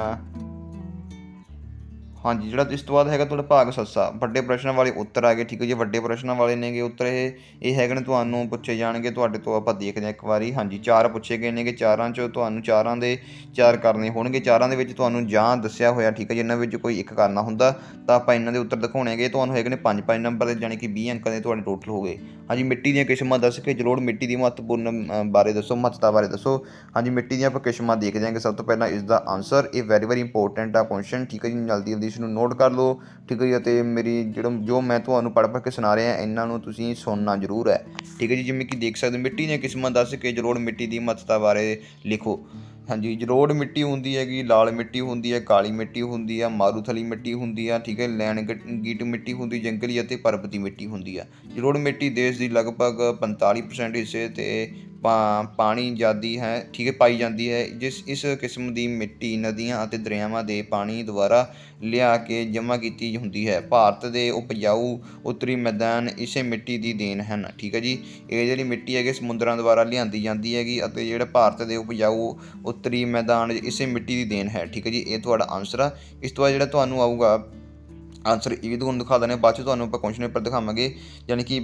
ਹਾਂਜੀ, ਜਿਹੜਾ ਇਸ ਤੋਂ ਬਾਅਦ ਹੈਗਾ ਤੁਹਾਡਾ ਭਾਗ ਸੱਸਾ, ਵੱਡੇ ਪ੍ਰਸ਼ਨਾਂ ਵਾਲੇ ਉੱਤਰ ਆ ਗਏ। ਠੀਕ ਹੈ ਜੀ, ਵੱਡੇ ਪ੍ਰਸ਼ਨਾਂ ਵਾਲੇ ਨੇਗੇ ਉੱਤਰ ਇਹ ਹੈਗੇ ਨੇ ਤੁਹਾਨੂੰ ਪੁੱਛੇ ਜਾਣਗੇ ਤੁਹਾਡੇ ਤੋਂ। ਆਪਾਂ ਦੇਖਦੇ ਹਾਂ ਇੱਕ ਵਾਰੀ। ਹਾਂਜੀ, 4 ਪੁੱਛੇ ਗਏ ਨੇਗੇ, 4 'ਚੋਂ ਤੁਹਾਨੂੰ 4 ਦੇ 4 ਕਰਨੇ ਹੋਣਗੇ। 4 ਦੇ ਵਿੱਚ ਤੁਹਾਨੂੰ ਜਾਂ ਦੱਸਿਆ ਹੋਇਆ। ਠੀਕ ਹੈ ਜੀ, ਇਹਨਾਂ ਵਿੱਚ ਕੋਈ ਇੱਕ ਕਰਨਾ ਹੁੰਦਾ ਤਾਂ ਆਪਾਂ ਇਹਨਾਂ ਦੇ ਉੱਤਰ ਦਿਖਾਉਣੇ ਹੈਗੇ ਤੁਹਾਨੂੰ। ਹੈਗੇ ਨੇ 5-5 ਨੰਬਰ ਦੇ, ਜਾਣੀ ਕਿ 20 ਅੰਕਾਂ ਦੇ ਤੁਹਾਡੇ ਟੋਟਲ ਹੋ ਗਏ। ਹਾਂਜੀ, ਮਿੱਟੀ ਦੀਆਂ ਕਿਸਮਾਂ ਦੱਸ ਕੇ ਜਲੋੜ ਮਿੱਟੀ ਦੀ ਮਹੱਤਵਪੂਰਨ ਬਾਰੇ ਦੱਸੋ, ਮਹੱਤਤਾ ਬਾਰੇ ਦੱਸੋ। ਹਾਂਜੀ, ਮਿੱਟੀ ਦੀਆਂ ਆਪਾਂ ਕਿਸਮਾਂ ਦੇਖ ਦਿਆਂਗੇ। ਸਭ ਤੋਂ ਪਹਿਲਾਂ ਇਸ ਦਾ ਆਨਸਰ, ਇਹ ਵੈਰੀ ਵੈਰੀ ਇੰਪੋਰਟੈਂਟ ਆ ਕੁਐਸਚਨ। ਠੀਕ ਹੈ ਜੀ, ਜਲਦੀ ਜਲਦੀ ਇਸ ਨੂੰ ਨੋਟ ਕਰ ਲਓ। ਠੀਕ ਹੈ ਜੀ, ਅਤੇ ਮੇਰੀ ਜੋ ਮੈਂ ਤੁਹਾਨੂੰ ਪੜ੍ਹ ਕੇ ਸੁਣਾ ਰਿਹਾ ਇਹਨਾਂ ਨੂੰ ਤੁਸੀਂ ਸੁਣਨਾ ਜ਼ਰੂਰ ਹੈ। ਠੀਕ ਹੈ ਜੀ, ਜਿਵੇਂ ਕਿ ਦੇਖ ਸਕਦੇ ਮਿੱਟੀ ਦੀਆਂ ਕਿਸਮਾਂ ਦੱਸ ਕੇ ਜਲੋੜ ਮਿੱਟੀ ਦੀ ਮਹੱਤਤਾ ਬਾਰੇ ਲਿਖੋ। ਹਾਂਜੀ, ਜਲੋੜ ਮਿੱਟੀ ਹੁੰਦੀ ਹੈਗੀ, ਲਾਲ ਮਿੱਟੀ ਹੁੰਦੀ ਹੈ, ਕਾਲੀ ਮਿੱਟੀ ਹੁੰਦੀ ਆ, ਮਾਰੂਥਲੀ ਮਿੱਟੀ ਹੁੰਦੀ ਆ। ਠੀਕ ਹੈ, ਲੈਣਗੀਟ ਮਿੱਟੀ ਹੁੰਦੀ, ਜੰਗਲੀ ਅਤੇ ਪਰਬਤੀ ਮਿੱਟੀ ਹੁੰਦੀ ਆ। ਜਲੋੜ ਮਿੱਟੀ ਦੇਸ਼ ਦੀ ਲਗਭਗ 45% ਹਿੱਸੇ 'ਤੇ ਪਾਣੀ ਜਾਂਦੀ ਹੈ। ਠੀਕ ਹੈ, ਪਾਈ ਜਾਂਦੀ ਹੈ। ਇਸ ਕਿਸਮ ਦੀ ਮਿੱਟੀ ਨਦੀਆਂ ਅਤੇ ਦਰਿਆਵਾਂ ਦੇ ਪਾਣੀ ਦੁਆਰਾ ਲਿਆ ਕੇ ਜਮ੍ਹਾਂ ਕੀਤੀ ਹੁੰਦੀ ਹੈ। ਭਾਰਤ ਦੇ ਉਪਜਾਊ ਉੱਤਰੀ ਮੈਦਾਨ ਇਸੇ ਮਿੱਟੀ ਦੀ ਦੇਣ ਹਨ। ਠੀਕ ਹੈ ਜੀ, ਇਹ ਜਿਹੜੀ ਮਿੱਟੀ ਹੈਗੀ ਸਮੁੰਦਰਾਂ ਦੁਆਰਾ ਲਿਆਂਦੀ ਜਾਂਦੀ ਹੈਗੀ, ਅਤੇ ਜਿਹੜਾ ਭਾਰਤ ਦੇ ਉਪਜਾਊ ਉੱਤਰੀ ਮੈਦਾਨ ਇਸੇ ਮਿੱਟੀ ਦੀ ਦੇਣ ਹੈ। ਠੀਕ ਹੈ ਜੀ, ਇਹ ਤੁਹਾਡਾ ਆਨਸਰ ਆ। ਇਸ ਤੋਂ ਬਾਅਦ ਜਿਹੜਾ ਤੁਹਾਨੂੰ ਆਊਗਾ ਆਨਸਰ, ਇਹ ਵੀ ਤੁਹਾਨੂੰ ਦਿਖਾ ਦਿੰਦੇ। ਬਾਅਦ 'ਚ ਤੁਹਾਨੂੰ ਆਪਾਂ ਕੁਐਸਚਨ ਪੇਪਰ ਦਿਖਾਵਾਂਗੇ। ਯਾਨੀ ਕਿ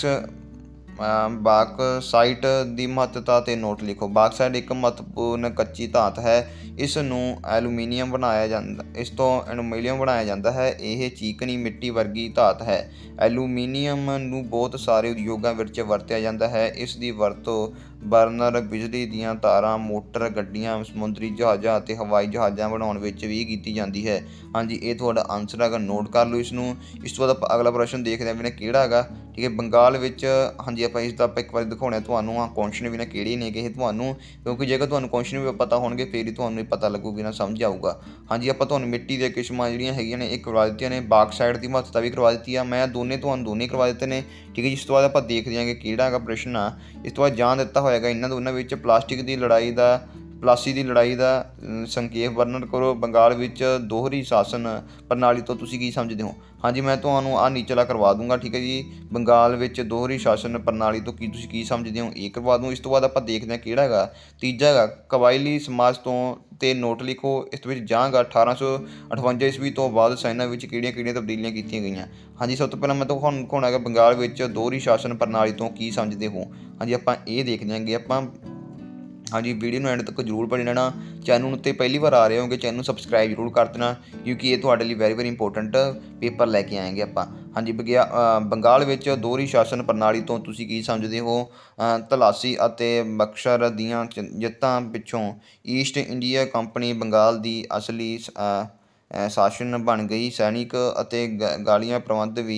ਬਾਕਸਾਈਟ ਦੀ ਮਹੱਤਤਾ 'ਤੇ ਨੋਟ ਲਿਖੋ। ਬਾਕਸਾਈਟ ਇੱਕ ਮਹੱਤਵਪੂਰਨ ਕੱਚੀ ਧਾਤ ਹੈ। ਇਸ ਤੋਂ ਐਲੂਮੀਨੀਅਮ ਬਣਾਇਆ ਜਾਂਦਾ ਹੈ। ਇਹ ਚੀਕਣੀ ਮਿੱਟੀ ਵਰਗੀ ਧਾਤ ਹੈ। ਐਲੂਮੀਨੀਅਮ ਨੂੰ ਬਹੁਤ ਸਾਰੇ ਉਦਯੋਗਾਂ ਵਿੱਚ ਵਰਤਿਆ ਜਾਂਦਾ ਹੈ। ਇਸ ਦੀ ਵਰਤੋਂ ਬਰਨਰ, ਬਿਜਲੀ ਦੀਆਂ ਤਾਰਾਂ, ਮੋਟਰ ਗੱਡੀਆਂ, ਸਮੁੰਦਰੀ ਜਹਾਜ਼ਾਂ ਅਤੇ ਹਵਾਈ ਜਹਾਜ਼ਾਂ ਬਣਾਉਣ ਵਿੱਚ ਵੀ ਕੀਤੀ ਜਾਂਦੀ ਹੈ। ਹਾਂਜੀ, ਇਹ ਤੁਹਾਡਾ ਆਨਸਰ ਹੈਗਾ, ਨੋਟ ਕਰ ਲਓ ਇਸ ਨੂੰ। ਇਸ ਤੋਂ ਬਾਅਦ ਆਪਾਂ ਅਗਲਾ ਪ੍ਰਸ਼ਨ ਦੇਖਦੇ ਹਾਂ ਵੀ ਕਿਹੜਾ ਹੈਗਾ। ਠੀਕ ਹੈ, ਬੰਗਾਲ ਵਿੱਚ। ਹਾਂਜੀ, ਆਪਾਂ ਇਸ ਦਾ ਆਪਾਂ ਇੱਕ ਵਾਰੀ ਦਿਖਾਉਣਾ ਤੁਹਾਨੂੰ ਆ ਕੁਐਸਚਨ ਵੀ ਕਿਹੜੇ ਨੇਗੇ ਇਹ ਤੁਹਾਨੂੰ, ਕਿਉਂਕਿ ਜੇਕਰ ਤੁਹਾਨੂੰ ਕੁਐਸਚਨ ਵੀ ਪਤਾ ਹੋਣਗੇ ਫਿਰ ਹੀ ਤੁਹਾਨੂੰ ਪਤਾ ਲੱਗੂਗੀ ਨਾ, ਸਮਝ ਆਊਗਾ। ਹਾਂਜੀ, ਆਪਾਂ ਤੁਹਾਨੂੰ ਮਿੱਟੀ ਦੀਆਂ ਕਿਸਮਾਂ ਜਿਹੜੀਆਂ ਹੈਗੀਆਂ ਨੇ ਇਹ ਕਰਵਾ ਦਿੱਤੀਆਂ ਨੇ। ਬਾਕਸਾਈਟ ਦੀ ਮਹੱਤਤਾ ਵੀ ਕਰਵਾ ਦਿੱਤੀ ਆ ਮੈਂ, ਤੁਹਾਨੂੰ ਦੋਨੇ ਕਰਵਾ ਦਿੱਤੇ ਨੇ। ਠੀਕ ਹੈ ਜੀ, ਇਸ ਤੋਂ ਬਾਅਦ ਆਪਾਂ ਦੇਖ ਦਿਆਂਗੇ ਕਿਹੜਾ ਹੈਗਾ ਪ੍ਰਸ਼ਨ ਆ। ਇਸ ਤੋਂ ਬਾਅਦ ਜਾਂ ਦਿੱਤਾ ਹੋਏਗਾ ਇਹਨਾਂ ਦੋਨਾਂ ਵਿੱਚ ਪਲਾਸੀ ਦੀ ਲੜਾਈ ਦਾ ਸੰਖੇਪ ਵਰਣਨ ਕਰੋ। ਬੰਗਾਲ ਵਿੱਚ ਦੋਹਰੀ ਸ਼ਾਸਨ ਪ੍ਰਣਾਲੀ ਤੋਂ ਤੁਸੀਂ ਕੀ ਸਮਝਦੇ ਹੋ। ਹਾਂਜੀ, ਮੈਂ ਤੁਹਾਨੂੰ ਆਹ ਨੀਚਲਾ ਕਰਵਾ ਦੂੰਗਾ। ਠੀਕ ਹੈ ਜੀ, ਬੰਗਾਲ ਵਿੱਚ ਦੋਹਰੀ ਸ਼ਾਸਨ ਪ੍ਰਣਾਲੀ ਤੋਂ ਤੁਸੀਂ ਕੀ ਸਮਝਦੇ ਹੋ, ਇਹ ਕਰਵਾ ਦੂੰ। ਇਸ ਤੋਂ ਬਾਅਦ ਆਪਾਂ ਦੇਖਦੇ ਹਾਂ ਕਿਹੜਾ ਹੈਗਾ ਤੀਜਾ ਹੈਗਾ ਕਬਾਇਲੀ ਸਮਾਜ ਤੋਂ, ਤੇ ਨੋਟ ਲਿਖੋ। ਇਸ ਵਿੱਚ ਜਾਂ ਹੈਗਾ 1858 ਈਸਵੀ ਤੋਂ ਬਾਅਦ ਸੈਨਾ ਵਿੱਚ ਕਿਹੜੀਆਂ ਤਬਦੀਲੀਆਂ ਕੀਤੀਆਂ ਗਈਆਂ। ਹਾਂਜੀ, ਸਭ ਤੋਂ ਪਹਿਲਾਂ ਮੈਂ ਤੁਹਾਨੂੰ ਦਿਖਾਉਣਾ ਹੈਗਾ ਬੰਗਾਲ ਵਿੱਚ ਦੋਹਰੀ ਸ਼ਾਸਨ ਪ੍ਰਣਾਲੀ ਤੋਂ ਕੀ ਸਮਝਦੇ ਹੋ। ਹਾਂਜੀ, ਆਪਾਂ ਇਹ ਦੇਖ ਦਿਆਂਗੇ ਆਪਾਂ। ਹਾਂਜੀ, ਵੀਡੀਓ ਨੂੰ ਐਂਡ ਤੱਕ ਜ਼ਰੂਰ ਬਣੇ ਰਹਿਣਾ। ਚੈਨਲ ਉੱਤੇ ਪਹਿਲੀ ਵਾਰ ਆ ਰਹੇ ਹੋਗੇ, ਚੈਨਲ ਨੂੰ ਸਬਸਕ੍ਰਾਈਬ ਜ਼ਰੂਰ ਕਰ ਦੇਣਾ, ਕਿਉਂਕਿ ਇਹ ਤੁਹਾਡੇ ਲਈ ਵੈਰੀ ਵੈਰੀ ਇੰਪੋਰਟੈਂਟ ਪੇਪਰ ਲੈ ਕੇ ਆਏਂਗੇ ਆਪਾਂ। ਹਾਂਜੀ, ਬੰਗਾਲ ਵਿੱਚ ਦੋਹਰੀ ਸ਼ਾਸਨ ਪ੍ਰਣਾਲੀ ਤੋਂ ਤੁਸੀਂ ਕੀ ਸਮਝਦੇ ਹੋ। ਤਲਾਸੀ ਅਤੇ ਬਕਸਰ ਦੀਆਂ ਜਿੱਤਾਂ ਪਿੱਛੋਂ ਈਸਟ ਇੰਡੀਆ ਕੰਪਨੀ ਬੰਗਾਲ ਦੀ ਅਸਲੀ ਸ਼ਾਸਨ ਬਣ ਗਈ। ਸੈਨਿਕ ਅਤੇ ਗਾਲੀਆਂ ਪ੍ਰਬੰਧ ਵੀ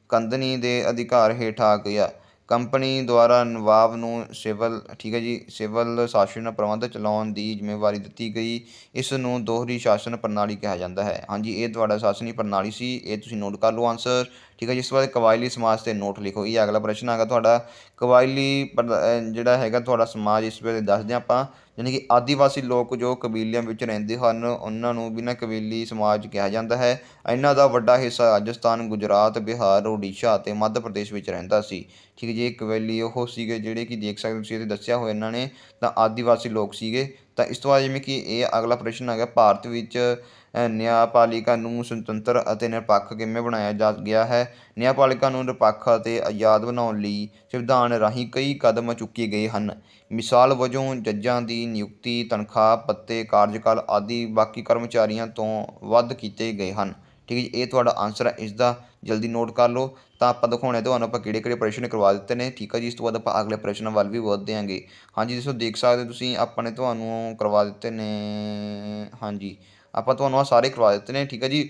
कंदनी दे अधिकार हेठ आ गया। कंपनी द्वारा नवाब नूं सिविल ठीक है जी सिविल शासन प्रबंध चलाउण दी जिम्मेवारी दित्ती गई। इस नूं दोहरी शासन प्रणाली कहा जाता है। हाँ जी, ये तुहाडा शासनी प्रणाली सी, ये तुसीं नोट कर लो आंसर। ठीक है जी, इस बाद कबायली समाज से नोट लिखो। ये अगला प्रश्न आएगा तुहाडा कबायली जिहड़ा हैगा तुहाडा समाज इस ਵੇਲੇ ਦੱਸਦੇ ਹਾਂ ਆਪਾਂ, यानी कि आदिवासी लोग जो कबीलिਆਂ ਵਿੱਚ ਰਹਿੰਦੇ ਹਨ ਉਹਨਾਂ ਨੂੰ ਬਿਨਾਂ ਕਬੀਲੀ ਸਮਾਜ ਕਿਹਾ ਜਾਂਦਾ ਹੈ। ਇਹਨਾਂ ਦਾ ਵੱਡਾ ਹਿੱਸਾ ਰਾਜਸਥਾਨ, ਗੁਜਰਾਤ, ਬਿਹਾਰ, ਉੜੀਸਾ ਅਤੇ ਮੱਧ ਪ੍ਰਦੇਸ਼ ਵਿੱਚ ਰਹਿੰਦਾ ਸੀ। ਠੀਕ ਹੈ ਜੀ, ਇਹ ਕਬੀਲੇ ਉਹ ਸੀਗੇ ਜਿਹੜੇ ਕਿ ਦੇਖ ਸਕਦੇ ਤੁਸੀਂ ਇੱਥੇ ਦੱਸਿਆ ਹੋਇਆ ਇਹਨਾਂ ਨੇ, ਤਾਂ ਆਦੀਵਾਸੀ ਲੋਕ ਸੀਗੇ। ਤਾਂ ਇਸ ਤੋਂ ਬਾਅਦ ਜਿਵੇਂ ਕਿ ਇਹ ਅਗਲਾ ਪ੍ਰਸ਼ਨ ਆ ਗਿਆ, ਭਾਰਤ ਵਿੱਚ ਨਿਆਂਪਾਲਿਕਾ ਨੂੰ ਸੁਤੰਤਰ ਅਤੇ ਨਿਰਪੱਖ ਕਿਵੇਂ ਬਣਾਇਆ ਗਿਆ ਹੈ। ਨਿਆਂਪਾਲਿਕਾ ਨੂੰ ਨਿਰਪੱਖ ਅਤੇ ਆਜ਼ਾਦ ਬਣਾਉਣ ਲਈ ਸੰਵਿਧਾਨ ਰਾਹੀਂ ਕਈ ਕਦਮ ਚੁੱਕੇ ਗਏ ਹਨ। ਮਿਸਾਲ ਵਜੋਂ ਜੱਜਾਂ ਦੀ ਨਿਯੁਕਤੀ, ਤਨਖਾਹ, ਭੱਤੇ, ਕਾਰਜਕਾਲ ਆਦਿ ਬਾਕੀ ਕਰਮਚਾਰੀਆਂ ਤੋਂ ਵੱਧ ਕੀਤੇ ਗਏ ਹਨ। ਠੀਕ ਹੈ ਜੀ, ਇਹ ਤੁਹਾਡਾ ਆਂਸਰ ਹੈ ਇਸ ਦਾ, ਜਲਦੀ ਨੋਟ ਕਰ ਲਓ। ਤਾਂ ਆਪਾਂ ਦਿਖਾਉਣੇ ਤੁਹਾਨੂੰ ਆਪਾਂ ਕਿਹੜੇ ਪ੍ਰਸ਼ਨ ਕਰਵਾ ਦਿੱਤੇ ਨੇ। ਠੀਕ ਹੈ ਜੀ, ਇਸ ਤੋਂ ਬਾਅਦ ਆਪਾਂ ਅਗਲੇ ਪ੍ਰਸ਼ਨ ਵੱਲ ਵੀ ਵਧਦੇ ਹਾਂਗੇ। ਹਾਂਜੀ, ਜਿਸ ਨੂੰ ਦੇਖ ਸਕਦੇ ਤੁਸੀਂ ਆਪਾਂ ਨੇ ਤੁਹਾਨੂੰ ਕਰਵਾ ਦਿੱਤੇ ਨੇ। ਹਾਂਜੀ, ਆਪਾਂ ਤੁਹਾਨੂੰ ਆਹ ਸਾਰੇ ਕਰਵਾ ਦਿੱਤੇ ਨੇ। ਠੀਕ ਹੈ ਜੀ,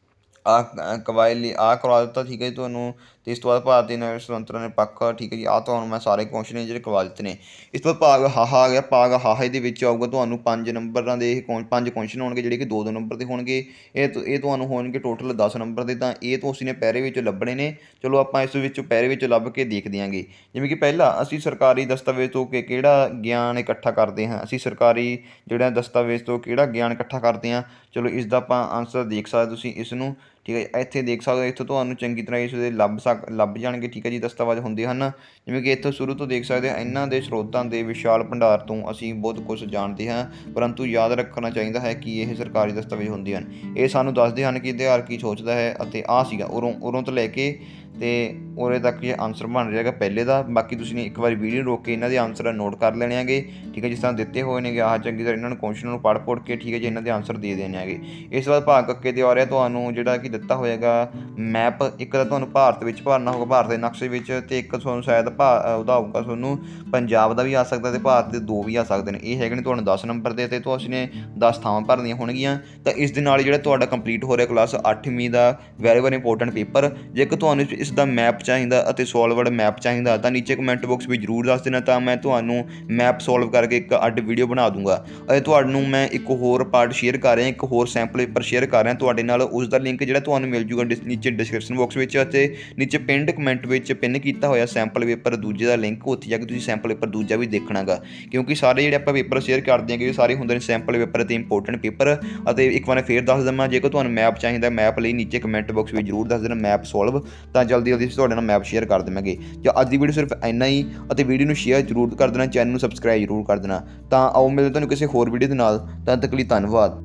ਕਬਾਇਲੀ ਕਰਵਾ ਦਿੱਤਾ। ਠੀਕ ਹੈ ਜੀ ਤੁਹਾਨੂੰ, ਅਤੇ ਇਸ ਤੋਂ ਬਾਅਦ ਭਾਰਤੀ ਸੁਤੰਤਰ ਨਿਰਪੱਖ। ਠੀਕ ਹੈ ਜੀ, ਤੁਹਾਨੂੰ ਮੈਂ ਸਾਰੇ ਕੁਐਸਚਨ ਨੇ ਜਿਹੜੇ ਕਰਵਾ ਦਿੱਤੇ ਨੇ। ਇਸ ਤੋਂ ਬਾਅਦ ਭਾਗ ਹਾਹਾ ਆ ਗਿਆ। ਭਾਗ ਹਾਹਾ ਦੇ ਵਿੱਚ ਆਊਗਾ ਤੁਹਾਨੂੰ 5 ਨੰਬਰਾਂ ਦੇ 5 ਕੁਐਸਚਨ ਹੋਣਗੇ ਜਿਹੜੇ ਕਿ 2-2 ਨੰਬਰ ਦੇ ਹੋਣਗੇ। ਇਹ ਤੁਹਾਨੂੰ ਹੋਣਗੇ ਟੋਟਲ 10 ਨੰਬਰ ਦੇ। ਤਾਂ ਇਹ ਤੁਸੀਂ ਨੇ ਪੈਰੇ ਵਿੱਚੋਂ ਲੱਭਣੇ ਨੇ। ਚਲੋ ਆਪਾਂ ਇਸ ਵਿੱਚੋਂ ਪੈਰੇ ਵਿੱਚੋਂ ਲੱਭ ਕੇ ਦੇਖ ਦਿਆਂਗੇ। ਜਿਵੇਂ ਕਿ ਪਹਿਲਾਂ ਅਸੀਂ ਸਰਕਾਰੀ ਦਸਤਾਵੇਜ਼ ਤੋਂ ਕਿਹੜਾ ਗਿਆਨ ਇਕੱਠਾ ਕਰਦੇ ਹਾਂ। ਅਸੀਂ ਸਰਕਾਰੀ ਜਿਹੜਾ ਦਸਤਾਵੇਜ਼ ਤੋਂ ਕਿਹੜਾ ਗਿਆਨ ਇਕੱਠਾ ਕਰਦੇ ਹਾਂ। ਚਲੋ ਇਸ ਦਾ ਆਪਾਂ ਆਂਸਰ ਦੇਖ ਸਕਦੇ ਤੁਸੀਂ ਇਸ ਨੂੰ। ਠੀਕ ਹੈ, ਇੱਥੇ ਦੇਖ ਸਕਦੇ ਹੋ, ਇੱਥੋਂ ਤੁਹਾਨੂੰ ਚੰਗੀ ਤਰ੍ਹਾਂ ਇਸ ਦੇ ਲੱਭ ਜਾਣਗੇ। ਠੀਕ ਹੈ ਜੀ, ਦਸਤਾਵੇਜ਼ ਹੁੰਦੇ ਹਨ ਜਿਵੇਂ ਕਿ ਇੱਥੋਂ ਸ਼ੁਰੂ ਤੋਂ ਦੇਖ ਸਕਦੇ ਹਾਂ। ਇਹਨਾਂ ਦੇ ਸਰੋਤਾਂ ਦੇ ਵਿਸ਼ਾਲ ਭੰਡਾਰ ਤੋਂ ਅਸੀਂ ਬਹੁਤ ਕੁਝ ਜਾਣਦੇ ਹਾਂ, ਪਰੰਤੂ ਯਾਦ ਰੱਖਣਾ ਚਾਹੀਦਾ ਹੈ ਕਿ ਇਹ ਸਰਕਾਰੀ ਦਸਤਾਵੇਜ਼ ਹੁੰਦੇ ਹਨ। ਇਹ ਸਾਨੂੰ ਦੱਸਦੇ ਹਨ ਕਿ ਇਤਿਹਾਸ ਕੀ ਸੋਚਦਾ ਹੈ। ਅਤੇ ਆਹ ਸੀਗਾ ਉਰੋਂ ਤੋਂ ਲੈ ਕੇ ਅਤੇ ਉਰੇ ਤੱਕ ਇਹ ਆਨਸਰ ਬਣ ਰਿਹਾ ਹੈਗਾ ਪਹਿਲੇ ਦਾ। ਬਾਕੀ ਤੁਸੀਂ ਨੇ ਇੱਕ ਵਾਰੀ ਵੀਡੀਓ ਰੋਕ ਕੇ ਇਹਨਾਂ ਦੇ ਆਨਸਰ ਨੋਟ ਕਰ ਲੈਣੇ ਹੈਗੇ। ਠੀਕ ਹੈ, ਜਿਸ ਤਰ੍ਹਾਂ ਦਿੱਤੇ ਹੋਏ ਨੇਗੇ ਆਹ ਚੰਗੀ ਤਰ੍ਹਾਂ ਇਹਨਾਂ ਨੂੰ ਕੁਐਸਚਨ ਨੂੰ ਪੜ੍ਹ ਕੇ ਠੀਕ ਹੈ ਜੀ ਇਹਨਾਂ ਦੇ ਆਨਸਰ ਦੇ ਦੇਣੇ ਹੈਗੇ। ਇਸ ਤੋਂ ਬਾਅਦ ਭਾਗ ਕੱਕੇ ਦੇ ਆ ਰਿਹਾ ਤੁਹਾਨੂੰ ਜਿਹੜਾ ਕਿ ਦਿੱਤਾ ਹੋਏਗਾ ਮੈਪ। ਇੱਕ ਤਾਂ ਤੁਹਾਨੂੰ ਭਾਰਤ ਵਿੱਚ ਭਰਨਾ ਹੋਊਗਾ, ਭਾਰਤ ਦੇ ਨਕਸ਼ੇ ਵਿੱਚ, ਅਤੇ ਇੱਕ ਤੁਹਾਨੂੰ ਸ਼ਾਇਦ ਉਹਦਾ ਆਊਗਾ ਤੁਹਾਨੂੰ ਪੰਜਾਬ ਦਾ ਵੀ ਆ ਸਕਦਾ ਅਤੇ ਭਾਰਤ ਦੇ 2 ਵੀ ਆ ਸਕਦੇ ਨੇ। ਇਹ ਹੈਗੇ ਨੇ ਤੁਹਾਨੂੰ 10 ਨੰਬਰ ਦੇ, ਅਤੇ ਤੁਸੀਂ ਨੇ 10 ਥਾਵਾਂ ਭਰਨੀਆਂ ਹੋਣਗੀਆਂ। ਤਾਂ ਇਸ ਦੇ ਨਾਲ ਜਿਹੜਾ ਤੁਹਾਡਾ ਕੰਪਲੀਟ ਹੋ ਰਿਹਾ ਕਲਾਸ 8ਵੀਂ ਦਾ ਵੈਰੀ ਇੰਪੋਰਟੈਂਟ ਪੇਪਰ। ਜੇਕਰ ਤੁਹਾਨੂੰ ਇਸ ਦਾ ਮੈਪ ਚਾਹੀਦਾ ਅਤੇ ਸੋਲਵਡ ਮੈਪ ਚਾਹੀਦਾ ਤਾਂ ਨੀਚੇ ਕਮੈਂਟ ਬਾਕਸ ਵਿੱਚ ਜ਼ਰੂਰ ਦੱਸ ਦੇਣਾ, ਤਾਂ ਮੈਂ ਤੁਹਾਨੂੰ ਮੈਪ ਸੋਲਵ ਕਰਕੇ ਇੱਕ ਅੱਡ ਵੀਡੀਓ ਬਣਾ ਦੂੰਗਾ। ਅਤੇ ਤੁਹਾਨੂੰ ਮੈਂ ਇੱਕ ਹੋਰ ਪਾਰਟ ਸ਼ੇਅਰ ਕਰ ਰਿਹਾ, ਇੱਕ ਹੋਰ ਸੈਂਪਲ ਪੇਪਰ ਸ਼ੇਅਰ ਕਰ ਰਿਹਾ ਤੁਹਾਡੇ ਨਾਲ। ਉਸ ਦਾ ਲਿੰਕ ਜਿਹੜਾ ਤੁਹਾਨੂੰ ਮਿਲ ਜੂਗਾ ਨੀਚੇ ਡਿਸਕ੍ਰਿਪਸ਼ਨ ਬਾਕਸ ਵਿੱਚ, ਅਤੇ ਨੀਚੇ ਪਿੰਡ ਕਮੈਂਟ ਵਿੱਚ ਪਿੰਨ ਕੀਤਾ ਹੋਇਆ ਸੈਂਪਲ ਪੇਪਰ ਦੂਜੇ ਦਾ ਲਿੰਕ। ਉੱਥੇ ਜਾ ਕੇ ਤੁਸੀਂ ਸੈਂਪਲ ਪੇਪਰ ਦੂਜਾ ਵੀ ਦੇਖਣਾ ਗਾ, ਕਿਉਂਕਿ ਸਾਰੇ ਜਿਹੜੇ ਆਪਾਂ ਪੇਪਰ ਸ਼ੇਅਰ ਕਰਦੇ ਹਾਂ ਕਿ ਸਾਰੇ ਹੁੰਦੇ ਨੇ ਸੈਂਪਲ ਪੇਪਰ ਅਤੇ ਇੰਪੋਰਟੈਂਟ ਪੇਪਰ। ਅਤੇ ਇੱਕ ਵਾਰ ਫੇਰ ਦੱਸ ਦੇਵਾਂ, ਜੇਕਰ ਤੁਹਾਨੂੰ ਮੈਪ ਚਾਹੀਦਾ ਮੈਪ ਲਈ ਨੀਚੇ ਕਮੈਂਟ ਬਾਕਸ ਵਿੱਚ ਜ਼ਰੂਰ ਦੱਸ ਦੇਣਾ ਮੈਪ ਸੋਲਵ, ਤਾਂ ਜਲਦੀ ਤੁਹਾਡੇ ਨਾਲ ਮੈਪ ਸ਼ੇਅਰ ਕਰ ਦੇਵਾਂਗੇ। ਜਾਂ ਅੱਜ ਦੀ ਵੀਡੀਓ ਸਿਰਫ ਇੰਨਾ ਹੀ, ਅਤੇ ਵੀਡੀਓ ਨੂੰ ਸ਼ੇਅਰ ਜ਼ਰੂਰ ਕਰ ਦੇਣਾ, ਚੈਨਲ ਨੂੰ ਸਬਸਕ੍ਰਾਈਬ ਜ਼ਰੂਰ ਕਰ ਦੇਣਾ। ਤਾਂ ਆਓ ਮਿਲਦੇ ਤੁਹਾਨੂੰ ਕਿਸੇ ਹੋਰ ਵੀਡੀਓ ਦੇ ਨਾਲ, ਤਦ ਤੱਕ ਲਈ ਧੰਨਵਾਦ।